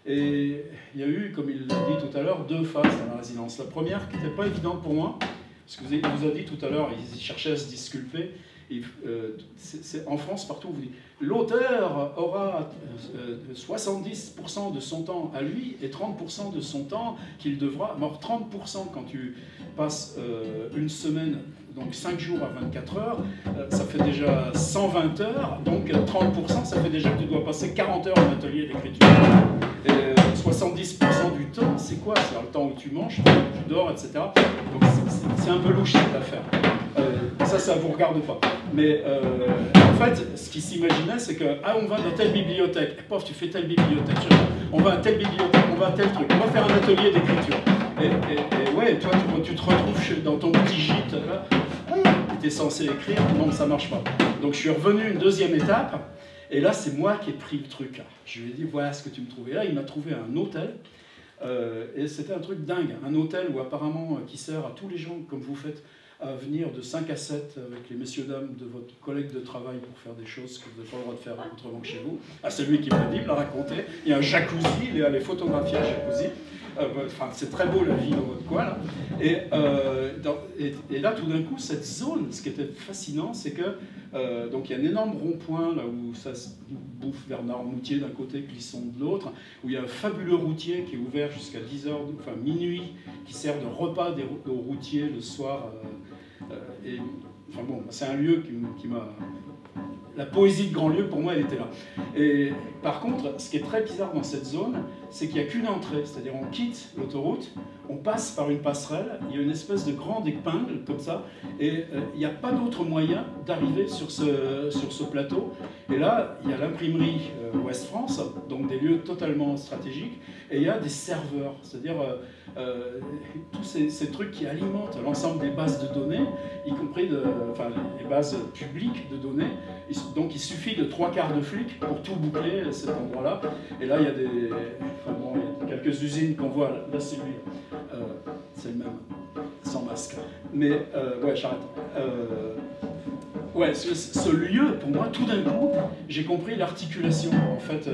Et il y a eu, comme il l'a dit tout à l'heure, deux phases dans la résidence. La première qui n'était pas évidente pour moi, parce que vous avez, il vous a dit tout à l'heure, il cherchait à se disculper. Et, euh, c'est, c'est, en France, partout, vous dites l'auteur aura euh, soixante-dix pour cent de son temps à lui et trente pour cent de son temps qu'il devra. Alors, trente pour cent quand tu passes euh, une semaine, donc cinq jours à vingt-quatre heures, euh, ça fait déjà cent vingt heures, donc trente pour cent, ça fait déjà que tu dois passer quarante heures en atelier d'écriture. Et euh, soixante-dix pour cent du temps, c'est quoi? C'est le temps où tu manges, tu dors, et cetera. Donc c'est, c'est un peu louche cette affaire. Euh, ça, ça ne vous regarde pas. Mais euh, en fait, ce qu'il s'imaginait, c'est que ah, on va dans telle bibliothèque, et pof, tu fais telle bibliothèque, on va à telle bibliothèque, on va à tel truc, on va faire un atelier d'écriture. Et, et, et ouais, toi, tu, tu te retrouves dans ton petit gîte, là, tu es censé écrire, non, ça ne marche pas. Donc je suis revenu une deuxième étape, et là, c'est moi qui ai pris le truc. Je lui ai dit, voilà ce que tu me trouvais. Là, il m'a trouvé un hôtel, euh, et c'était un truc dingue, un hôtel où apparemment, qui sert à tous les gens, comme vous faites, à venir de cinq à sept avec les messieurs dames de votre collègue de travail pour faire des choses que vous n'avez pas le droit de faire autrement que chez vous. Ah, c'est lui qui m'a dit, il me l'a raconté. Il y a un jacuzzi, il est allé photographier un jacuzzi. Euh, enfin, c'est très beau la vie dans votre coin là. Et, euh, dans, et, et là, tout d'un coup, cette zone, ce qui était fascinant, c'est que euh, donc il y a un énorme rond-point là où ça se bouffe vers Noirmoutier d'un côté, Clisson de l'autre, où il y a un fabuleux routier qui est ouvert jusqu'à dix heures, enfin minuit, qui sert de repas des, aux routiers le soir. Euh, euh, et, enfin bon, c'est un lieu qui m'a... La poésie de Grandlieu, pour moi, elle était là. Et par contre, ce qui est très bizarre dans cette zone, c'est qu'il n'y a qu'une entrée. C'est-à-dire, on quitte l'autoroute, on passe par une passerelle, il y a une espèce de grande épingle, comme ça, et euh, il n'y a pas d'autre moyen d'arriver sur ce, sur ce plateau. Et là, il y a l'imprimerie euh, Ouest France, donc des lieux totalement stratégiques, et il y a des serveurs, c'est-à-dire euh, euh, tous ces, ces trucs qui alimentent l'ensemble des bases de données, y compris de, enfin, les bases publiques de données. Donc il suffit de trois quarts de flics pour tout boucler cet endroit-là. Et là, il y a des, enfin, bon, il y a quelques usines qu'on voit. Là, c'est lui. Euh, c'est le même, sans masque. Mais, euh, ouais, j'arrête. Euh, ouais, ce, ce lieu, pour moi, tout d'un coup, j'ai compris l'articulation, en fait,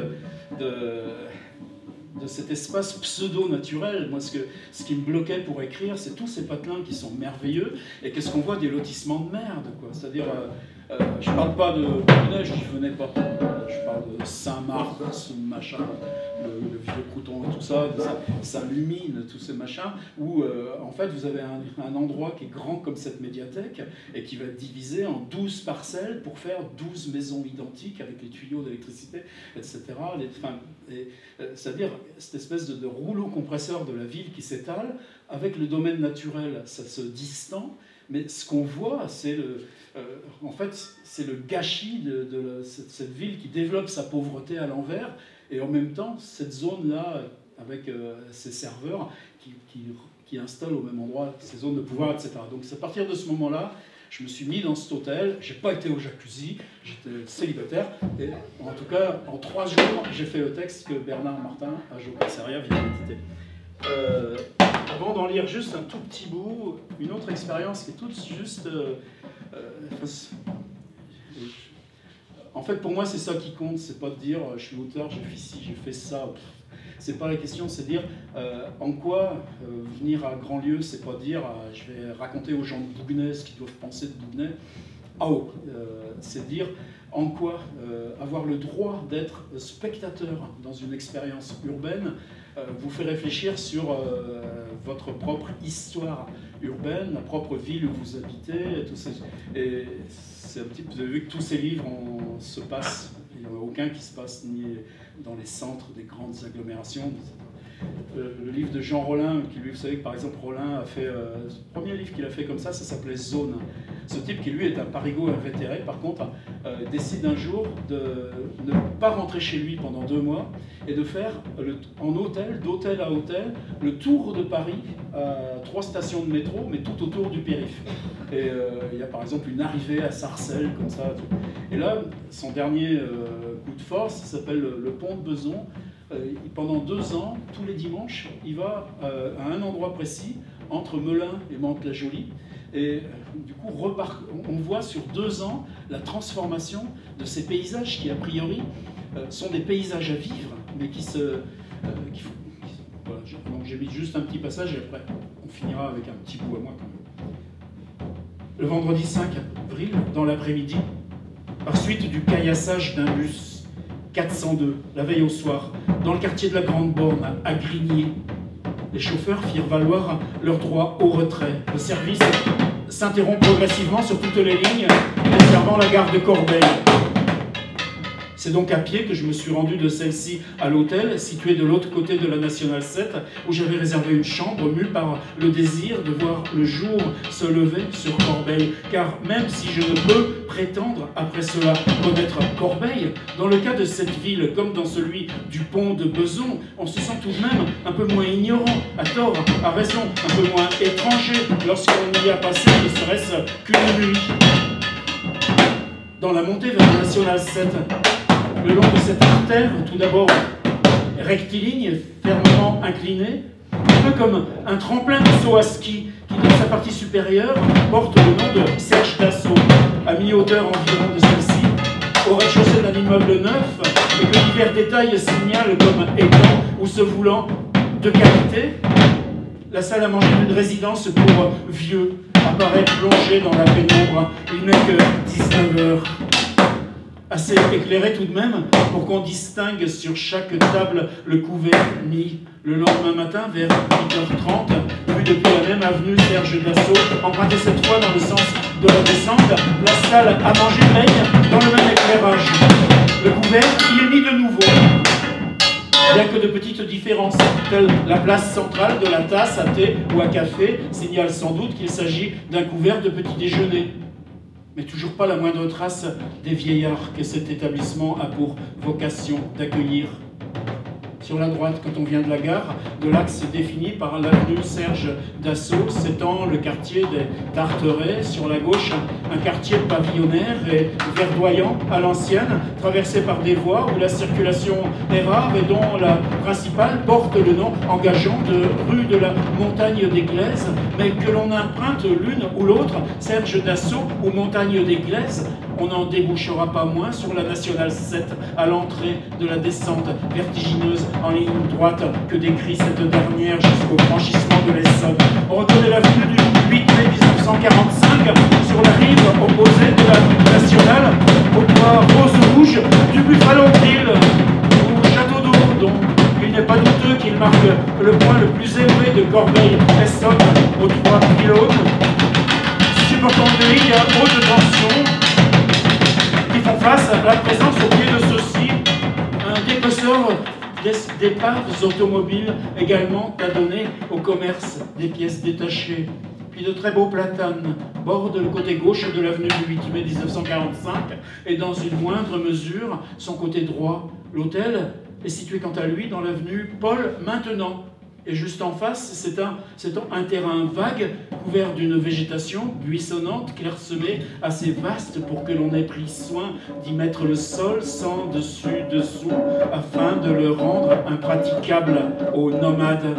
de... de cet espace pseudo-naturel. Moi, ce, que, ce qui me bloquait pour écrire, c'est tous ces patelins qui sont merveilleux, et qu'est-ce qu'on voit des lotissements de merde, quoi. C'est-à-dire, euh, euh, je parle pas de Brunet, j'y venais pas. Je parle de Saint-Marc, ce machin, le, le vieux Crouton et tout ça, Saint-Lumine, tous ces machins, où, euh, en fait, vous avez un, un endroit qui est grand comme cette médiathèque, et qui va être divisé en douze parcelles pour faire douze maisons identiques avec les tuyaux d'électricité, et cetera. Les, enfin, et, euh, c'est-à-dire cette espèce de, de rouleau compresseur de la ville qui s'étale, avec le domaine naturel, ça se distend, mais ce qu'on voit, c'est le, euh, en fait, c'est le gâchis de, de cette, cette ville qui développe sa pauvreté à l'envers, et en même temps, cette zone-là, avec euh, ses serveurs, qui, qui, qui installent au même endroit ces zones de pouvoir, et cetera. Donc c'est à partir de ce moment-là, je me suis mis dans cet hôtel, j'ai pas été au jacuzzi, j'étais célibataire, et en tout cas, en trois jours, j'ai fait le texte que Bernard Martin, à Jocaseria, vient d'éditer. Euh, avant d'en lire juste un tout petit bout, une autre expérience qui est toute juste... Euh, euh, en fait, pour moi, c'est ça qui compte, c'est pas de dire je suis auteur, j'ai fait ci, j'ai fait ça. C'est pas la question, c'est dire euh, en quoi euh, venir à Grandlieu, c'est pas dire euh, je vais raconter aux gens de Bougnay ce qu'ils doivent penser de Bougnay. Ah oh, euh, c'est dire en quoi euh, avoir le droit d'être spectateur dans une expérience urbaine euh, vous fait réfléchir sur euh, votre propre histoire urbaine, la propre ville où vous habitez. Et, tout ces, et c'est un petit, vous avez vu que tous ces livres on, se passent, il n'y en a aucun qui se passe ni dans les centres des grandes agglomérations. Le, le livre de Jean Rollin, qui lui, vous savez que par exemple Rollin a fait, euh, le premier livre qu'il a fait comme ça, ça s'appelait Zone. Ce type qui lui est un parigot invétéré, par contre, euh, décide un jour de ne pas rentrer chez lui pendant deux mois et de faire le, en hôtel, d'hôtel à hôtel, le tour de Paris à trois stations de métro, mais tout autour du périph'. Et euh, il y a par exemple une arrivée à Sarcelles, comme ça. Et là, son dernier euh, coup de force, ça s'appelle le, le pont de Beson. Euh, pendant deux ans, tous les dimanches, il va euh, à un endroit précis, entre Melun et Mantes-la-Jolie. Et euh, du coup, repart, on voit sur deux ans la transformation de ces paysages qui, a priori, euh, sont des paysages à vivre, mais qui se, euh, qu'il faut, voilà, donc j'ai mis juste un petit passage et après on finira avec un petit bout à moi quand même. Le vendredi cinq avril, dans l'après-midi, par suite du caillassage d'un bus quatre cent deux, la veille au soir, dans le quartier de la Grande Borne, à Grigny, les chauffeurs firent valoir leur droit au retrait. Le service s'interrompt progressivement sur toutes les lignes, desservant la gare de Corbeil. C'est donc à pied que je me suis rendu de celle-ci à l'hôtel, situé de l'autre côté de la Nationale sept, où j'avais réservé une chambre, mue par le désir de voir le jour se lever sur Corbeil. Car même si je ne peux prétendre, après cela, connaître Corbeil, dans le cas de cette ville, comme dans celui du pont de Beson, on se sent tout de même un peu moins ignorant, à tort, à raison, un peu moins étranger, lorsqu'on y a passé ne serait-ce qu'une nuit. Dans la montée vers la Nationale sept, le long de cette artère, tout d'abord rectiligne, fermement inclinée, un peu comme un tremplin de saut à ski qui, dans sa partie supérieure, porte le nom de Serge Dassault, à mi-hauteur environ de celle-ci, au rez-de-chaussée d'un immeuble neuf, et que divers détails signalent comme étant ou se voulant de qualité. La salle à manger d'une résidence pour vieux apparaît plongée dans la pénombre. Il n'est que dix-neuf heures. Assez éclairé tout de même pour qu'on distingue sur chaque table le couvert mis le lendemain matin vers huit heures trente, vu depuis la même avenue Serge Dassault, emprunté cette fois dans le sens de la descente. La salle à manger règne dans le même éclairage. Le couvert y est mis de nouveau. Bien que de petites différences, telles la place centrale de la tasse à thé ou à café, signalent sans doute qu'il s'agit d'un couvert de petit déjeuner. Mais toujours pas la moindre trace des vieillards que cet établissement a pour vocation d'accueillir. Sur la droite, quand on vient de la gare, de l'axe défini par l'avenue Serge Dassault, s'étend le quartier des Tarterets. Sur la gauche, un quartier pavillonnaire et verdoyant à l'ancienne, traversé par des voies où la circulation est rare et dont la principale porte le nom engageant de rue de la Montagne des Glaises, mais que l'on emprunte l'une ou l'autre, Serge Dassault ou Montagne des Glaises, on n'en débouchera pas moins sur la Nationale sept, à l'entrée de la descente vertigineuse en ligne droite que décrit cette dernière jusqu'au franchissement de l'Essonne. On reconnaît l'avenue du huit mai mille neuf cent quarante-cinq sur la rive opposée de la Nationale, au toit rose-rouge du Buffalo Grill, ou Château d'Eau, dont il n'est pas douteux qu'il marque le point le plus élevé de Corbeil-Essonne, aux trois pylônes, supportant des lignes à haute tension, qui font face à la présence au pied de ceux-ci, un dépeceur d'épaves automobiles également adonné au commerce des pièces détachées. Puis de très beaux platanes bordent le côté gauche de l'avenue du huit mai mille neuf cent quarante-cinq et dans une moindre mesure son côté droit. L'hôtel est situé quant à lui dans l'avenue Paul Maintenant. Et juste en face, c'est un, c'est un terrain vague, couvert d'une végétation buissonnante, clairsemée, assez vaste pour que l'on ait pris soin d'y mettre le sol sans dessus-dessous, afin de le rendre impraticable aux nomades.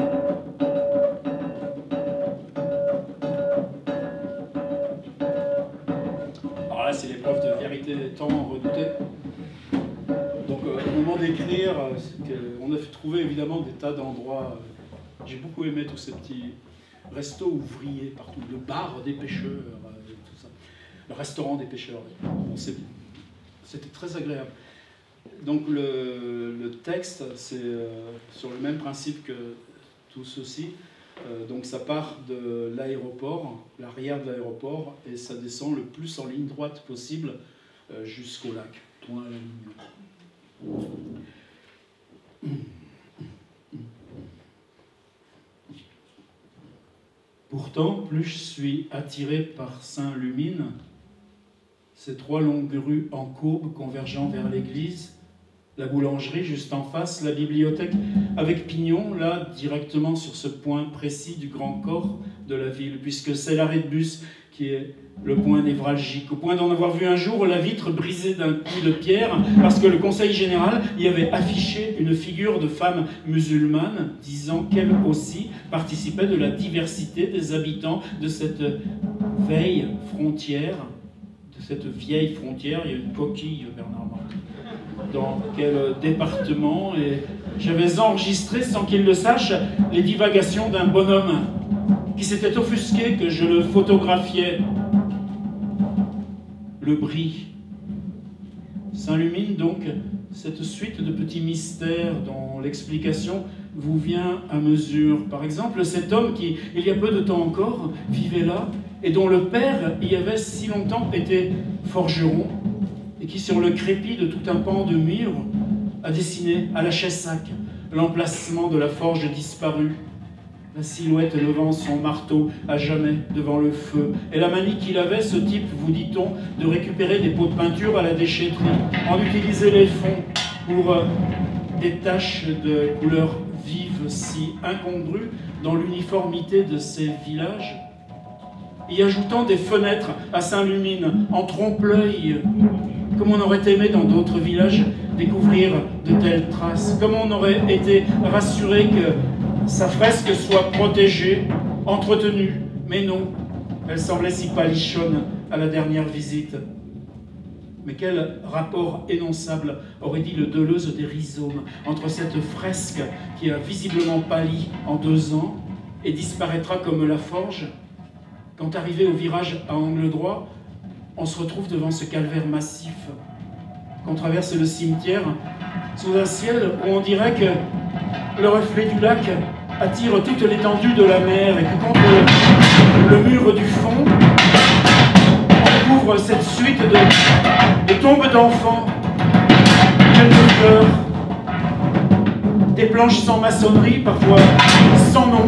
Alors là, c'est l'épreuve de vérité des temps redoutés. Donc, euh, au moment d'écrire, on a trouvé évidemment des tas d'endroits. Euh, J'ai beaucoup aimé tous ces petits restos ouvriers partout, le bar des pêcheurs, tout ça, le restaurant des pêcheurs. Bon, c'était très agréable. Donc le, le texte, c'est euh, sur le même principe que tout ceci. Euh, donc ça part de l'aéroport, l'arrière de l'aéroport, et ça descend le plus en ligne droite possible euh, jusqu'au lac. Tourne à la ligne. Pourtant, plus je suis attiré par Saint-Lumine, ces trois longues rues en courbe convergeant vers l'église, la boulangerie juste en face, la bibliothèque avec pignon, là, directement sur ce point précis du grand corps de la ville, puisque c'est l'arrêt de bus qui est le point névralgique, au point d'en avoir vu un jour la vitre brisée d'un coup de pierre, parce que le conseil général y avait affiché une figure de femme musulmane, disant qu'elle aussi participait de la diversité des habitants de cette vieille frontière, de cette vieille frontière. Il y a une coquille, Bernard Marc. Dans quel département? Et j'avais enregistré, sans qu'il le sache, les divagations d'un bonhomme qui s'était offusqué que je le photographiais. Le bris s'illumine donc cette suite de petits mystères dont l'explication vous vient à mesure. Par exemple, cet homme qui, il y a peu de temps encore, vivait là, et dont le père y avait si longtemps été forgeron, et qui, sur le crépi de tout un pan de mur, a dessiné à la Chessac l'emplacement de la forge disparue, la silhouette levant son marteau à jamais devant le feu. Et la manie qu'il avait, ce type, vous dit-on, de récupérer des pots de peinture à la déchetterie, en utiliser les fonds pour euh, des taches de couleurs vives si incongrues dans l'uniformité de ces villages, y ajoutant des fenêtres à Saint-Lumine en trompe-l'œil, comme on aurait aimé dans d'autres villages découvrir de telles traces, comme on aurait été rassuré que sa fresque soit protégée, entretenue, mais non, elle semblait si palichonne à la dernière visite. Mais quel rapport énonçable aurait dit le Deleuze des rhizomes entre cette fresque qui a visiblement pâli en deux ans et disparaîtra comme la forge, quand arrivé au virage à angle droit, on se retrouve devant ce calvaire massif, qu'on traverse le cimetière sous un ciel où on dirait que le reflet du lac attire toute l'étendue de la mer et que contre le, le mur du fond, on découvre cette suite de, de tombes d'enfants, pleines de fleurs, des planches sans maçonnerie, parfois sans nom,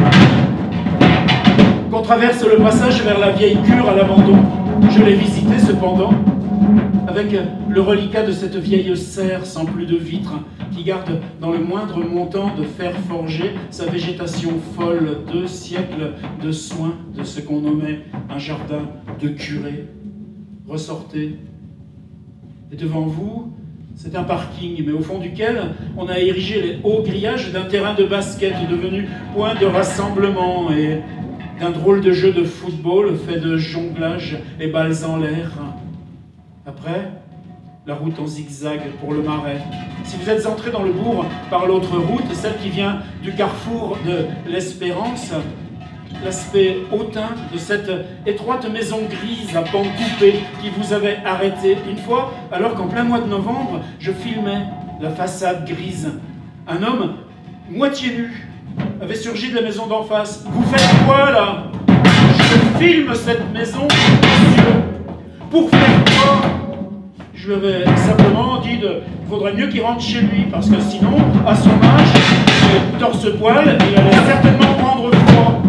qu'on traverse le passage vers la vieille cure à l'abandon. Je l'ai visité cependant, avec le reliquat de cette vieille serre sans plus de vitres, qui garde dans le moindre montant de fer forgé sa végétation folle, deux siècles de soins de ce qu'on nommait un jardin de curé. Ressortez, et devant vous, c'est un parking, mais au fond duquel on a érigé les hauts grillages d'un terrain de basket devenu point de rassemblement et d'un drôle de jeu de football fait de jonglage et balles en l'air. Après, la route en zigzag pour le Marais. Si vous êtes entré dans le bourg par l'autre route, celle qui vient du carrefour de l'Espérance, l'aspect hautain de cette étroite maison grise à pans coupés qui vous avait arrêté une fois, alors qu'en plein mois de novembre, je filmais la façade grise. Un homme, moitié nu, avait surgi de la maison d'en face. « Vous faites quoi, là ?»« Je filme cette maison, monsieur. »« Pour faire quoi ?» Je lui avais simplement dit qu'il vaudrait mieux qu'il rentre chez lui, parce que sinon, à son âge, torse-poil, il allait certainement prendre froid.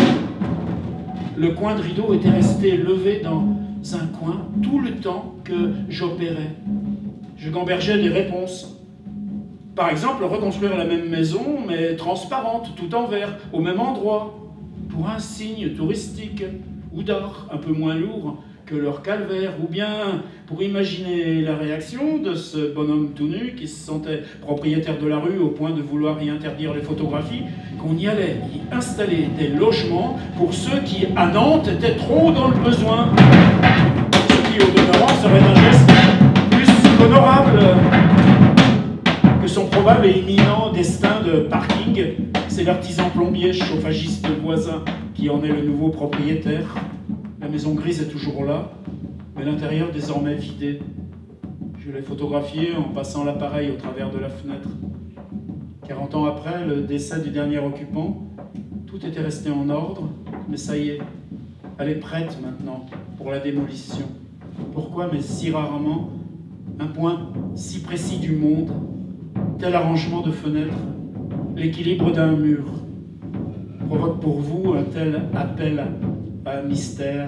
Le coin de rideau était resté levé dans un coin tout le temps que j'opérais. Je gambergeais des réponses. Par exemple, reconstruire la même maison, mais transparente, tout en verre, au même endroit, pour un signe touristique ou d'art un peu moins lourd que leur calvaire, ou bien pour imaginer la réaction de ce bonhomme tout nu qui se sentait propriétaire de la rue au point de vouloir y interdire les photographies, qu'on y allait y installer des logements pour ceux qui, à Nantes, étaient trop dans le besoin. Ce qui, au demeurant, serait un geste plus honorable que son probable et imminent destin de parking. C'est l'artisan plombier chauffagiste voisin qui en est le nouveau propriétaire. La maison grise est toujours là, mais l'intérieur désormais vidé. Je l'ai photographié en passant l'appareil au travers de la fenêtre. quarante ans après le décès du dernier occupant, tout était resté en ordre, mais ça y est, elle est prête maintenant pour la démolition. Pourquoi, mais si rarement, un point si précis du monde, tel arrangement de fenêtres, l'équilibre d'un mur, provoque pour vous un tel appel à un mystère.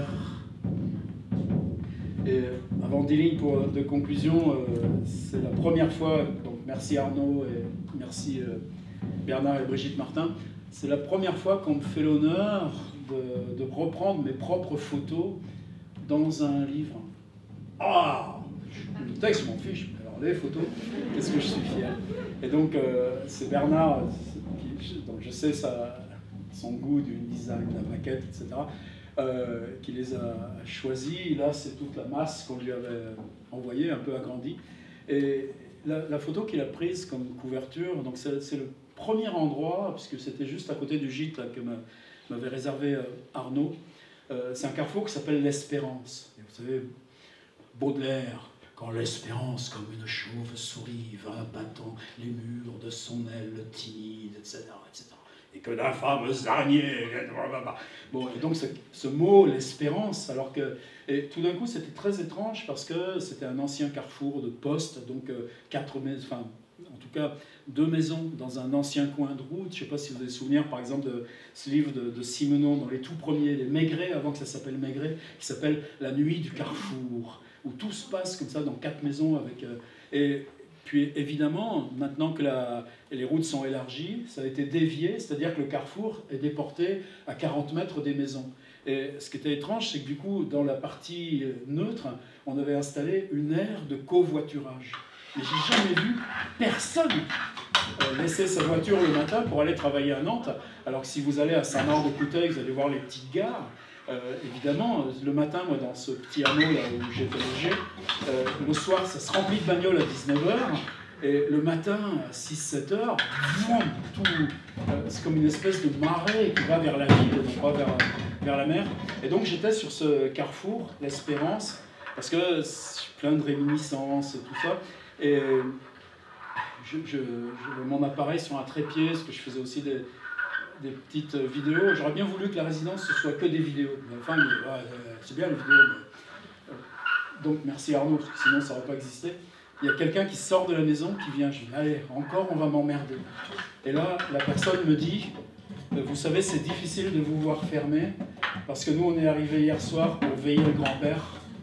Et avant des lignes pour, de conclusion, euh, c'est la première fois, donc merci Arnaud et merci euh, Bernard et Brigitte Martin, c'est la première fois qu'on me fait l'honneur de, de reprendre mes propres photos dans un livre. Ah, le texte, je m'en fiche, mais alors les photos, qu'est-ce que je suis fier. Et donc, euh, c'est Bernard, qui, donc je sais sa, son goût du design, de la maquette, et cetera, euh, qui les a choisis. Là, c'est toute la masse qu'on lui avait envoyée, un peu agrandie. Et la, la photo qu'il a prise comme couverture, donc c'est le premier endroit, puisque c'était juste à côté du gîte là, que m'avait réservé euh, Arnaud. Euh, c'est un carrefour qui s'appelle l'Espérance. Vous savez, Baudelaire, quand l'espérance comme une chauve-souris va battant les murs de son aile timide, et cetera, et cetera. Et que d'infâmes araignées... Bon, et donc ce, ce mot, l'espérance, alors que... Et tout d'un coup, c'était très étrange parce que c'était un ancien carrefour de poste, donc euh, quatre maisons, enfin, en tout cas, deux maisons dans un ancien coin de route. Je ne sais pas si vous avez souvenir, par exemple, de ce livre de, de Simenon, dans les tout premiers, les Maigret, avant que ça s'appelle Maigret, qui s'appelle La nuit du carrefour, où tout se passe comme ça dans quatre maisons. Avec, euh, et puis, évidemment, maintenant que la, les routes sont élargies, ça a été dévié, c'est-à-dire que le carrefour est déporté à quarante mètres des maisons. Et ce qui était étrange, c'est que du coup, dans la partie neutre, on avait installé une aire de covoiturage. Mais j'ai jamais vu personne laisser sa voiture le matin pour aller travailler à Nantes, alors que si vous allez à Saint-Maur-de-Couteil, vous allez voir les petites gares. Euh, évidemment, le matin, moi, dans ce petit hameau là où j'étais logé, euh, le soir, ça se remplit de bagnoles à dix-neuf heures. Et le matin, à six sept heures, euh, c'est comme une espèce de marée qui va vers la ville, non pas vers, vers la mer. Et donc j'étais sur ce carrefour, l'Espérance, parce que j'ai plein de réminiscences et tout ça. Et je, je, je, mon appareil sur un trépied, parce que je faisais aussi des, des petites vidéos. J'aurais bien voulu que la résidence, ce soit que des vidéos. Enfin, ouais, c'est bien les vidéos. Mais... Donc merci Arnaud, parce que sinon ça n'aurait pas existé. Il y a quelqu'un qui sort de la maison, qui vient, je dis, allez, encore on va m'emmerder. Et là, la personne me dit, vous savez, c'est difficile de vous voir fermer, parce que nous, on est arrivés hier soir pour veiller le grand-père.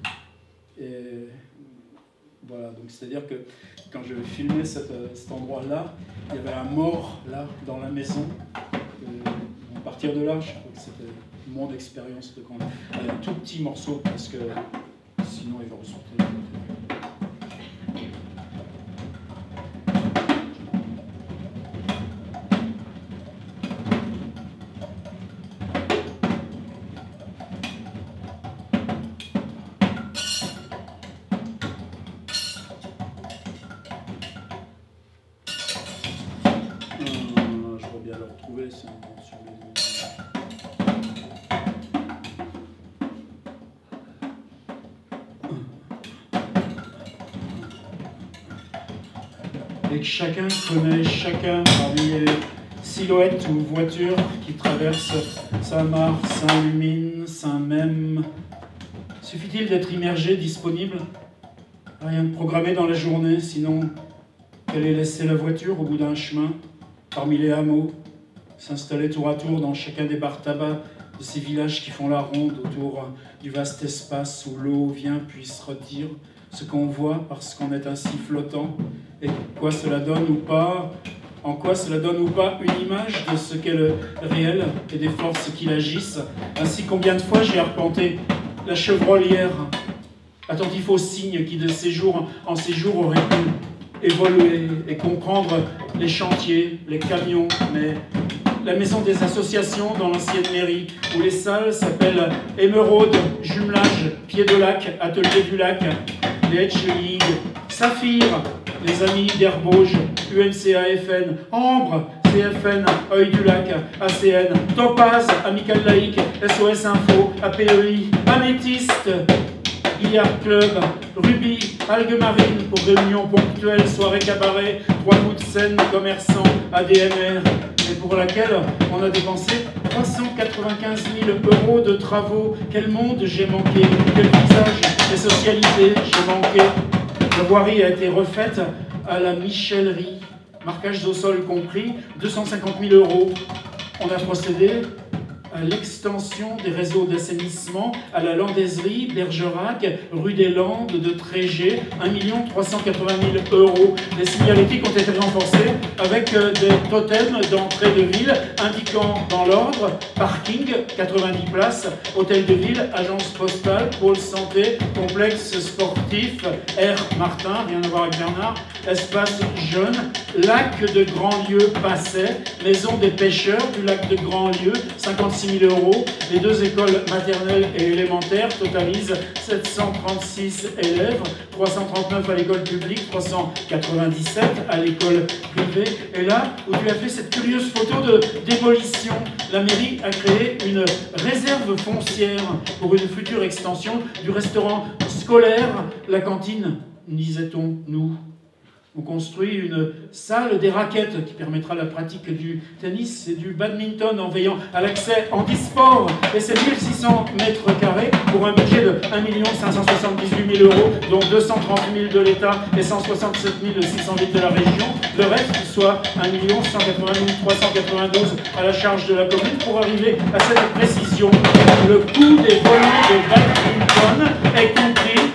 Et voilà, donc c'est-à-dire que quand je filmais cet, cet endroit-là, il y avait un mort, là, dans la maison. Et à partir de là, je crois que c'était mon expérience de quand même. Allez, un tout petit morceau, parce que sinon, il va ressortir. Et que chacun connaît chacun parmi les silhouettes ou voitures qui traversent Saint-Marc, Saint-Lumine, Saint-Même. Suffit-il d'être immergé, disponible? Rien de programmé dans la journée, sinon qu'elle ait laissé la voiture au bout d'un chemin, parmi les hameaux, s'installer tour à tour dans chacun des bars tabac de ces villages qui font la ronde autour du vaste espace où l'eau vient puis se retire, ce qu'on voit parce qu'on est ainsi flottant, et quoi cela donne ou pas, en quoi cela donne ou pas une image de ce qu'est le réel et des forces qui l'agissent. Ainsi, combien de fois j'ai arpenté la chevrolière, attentif aux signes qui de séjour en séjour auraient pu évoluer et comprendre les chantiers, les camions, mais la maison des associations dans l'ancienne mairie, où les salles s'appellent Émeraude, Jumelage, Pied de Lac, Atelier du Lac, les Hedge League, Saphir, les Amis d'Herbauge, U N C A F N, Ambre, C F N, Œil du Lac, A C N, Topaz, Amical Laïque, S O S Info, A P E I, Améthyste, Billard Club, Ruby, Algues Marines pour réunions ponctuelles, soirées cabaret, trois coups de scène, commerçants, A D M R, et pour laquelle on a dépensé trois cent quatre-vingt-quinze mille euros de travaux. Quel monde j'ai manqué, quel visage et socialité j'ai manqué. La voirie a été refaite à la Michellerie, marquage au sol compris, deux cent cinquante mille euros. On a procédé à l'extension des réseaux d'assainissement à la Landaiserie, Bergerac, rue des Landes de Trégé, un million trois cent quatre-vingt mille euros. Les signalétiques ont été renforcées avec des totems d'entrée de ville indiquant dans l'ordre parking, quatre-vingt-dix places, hôtel de ville, agence postale, pôle santé, complexe sportif, Air Martin, rien à voir avec Bernard, espace jeune, lac de Grandlieu Passet, maison des pêcheurs du lac de Grandlieu, cinquante-six six mille euros. Les deux écoles maternelles et élémentaires totalisent sept cent trente-six élèves, trois cent trente-neuf à l'école publique, trois cent quatre-vingt-dix-sept à l'école privée. Et là où tu as fait cette curieuse photo de démolition, la mairie a créé une réserve foncière pour une future extension du restaurant scolaire, la cantine, disait-on, nous. On construit une salle des raquettes qui permettra la pratique du tennis et du badminton en veillant à l'accès handisport. Et c'est mille six cents mètres carrés pour un budget de un million cinq cent soixante-dix-huit mille euros, dont deux cent trente mille de l'État et cent soixante-sept mille six cent huit de la région. Le reste, soit un million cent quatre-vingt mille trois cent quatre-vingt-douze à la charge de la commune. Pour arriver à cette précision, le coût des volants de badminton est compris.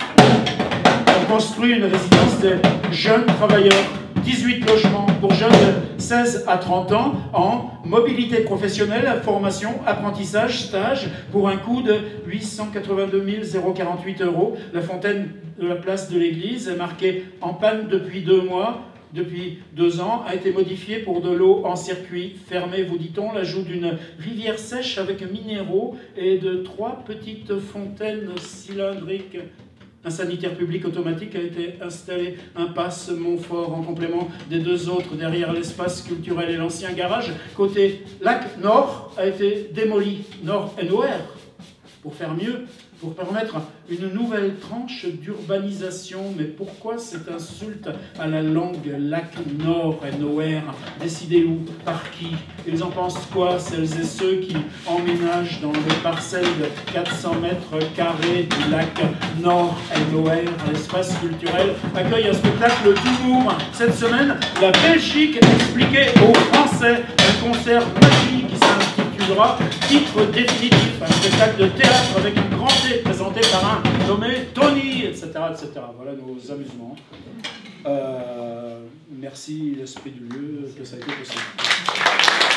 On construit une résidence des jeunes travailleurs, dix-huit logements pour jeunes de seize à trente ans en mobilité professionnelle, formation, apprentissage, stage, pour un coût de huit cent quatre-vingt-deux mille quarante-huit euros. La fontaine de la place de l'église est marquée en panne depuis deux mois. Depuis deux ans, a été modifiée pour de l'eau en circuit fermé, vous dit-on, l'ajout d'une rivière sèche avec minéraux et de trois petites fontaines cylindriques. Un sanitaire public automatique a été installé, impasse Montfort, en complément des deux autres derrière l'espace culturel et l'ancien garage. Côté lac Nord a été démoli, Nord N O R, pour faire mieux, pour permettre une nouvelle tranche d'urbanisation. Mais pourquoi cette insulte à la langue lac Nord N O R? Décidez où? Par qui? Ils en pensent quoi, celles et ceux qui emménagent dans les parcelles de quatre cents mètres carrés du lac Nord N O R? L'espace culturel accueille un spectacle d'humour. Cette semaine, la Belgique expliquait aux Français un concert magique qui s'intitulera Titre définitif, un spectacle de théâtre avec une grande présenté par un nommé Tony, et cetera, et cetera. Voilà nos amusements. Euh, merci l'esprit du lieu que ça a été possible.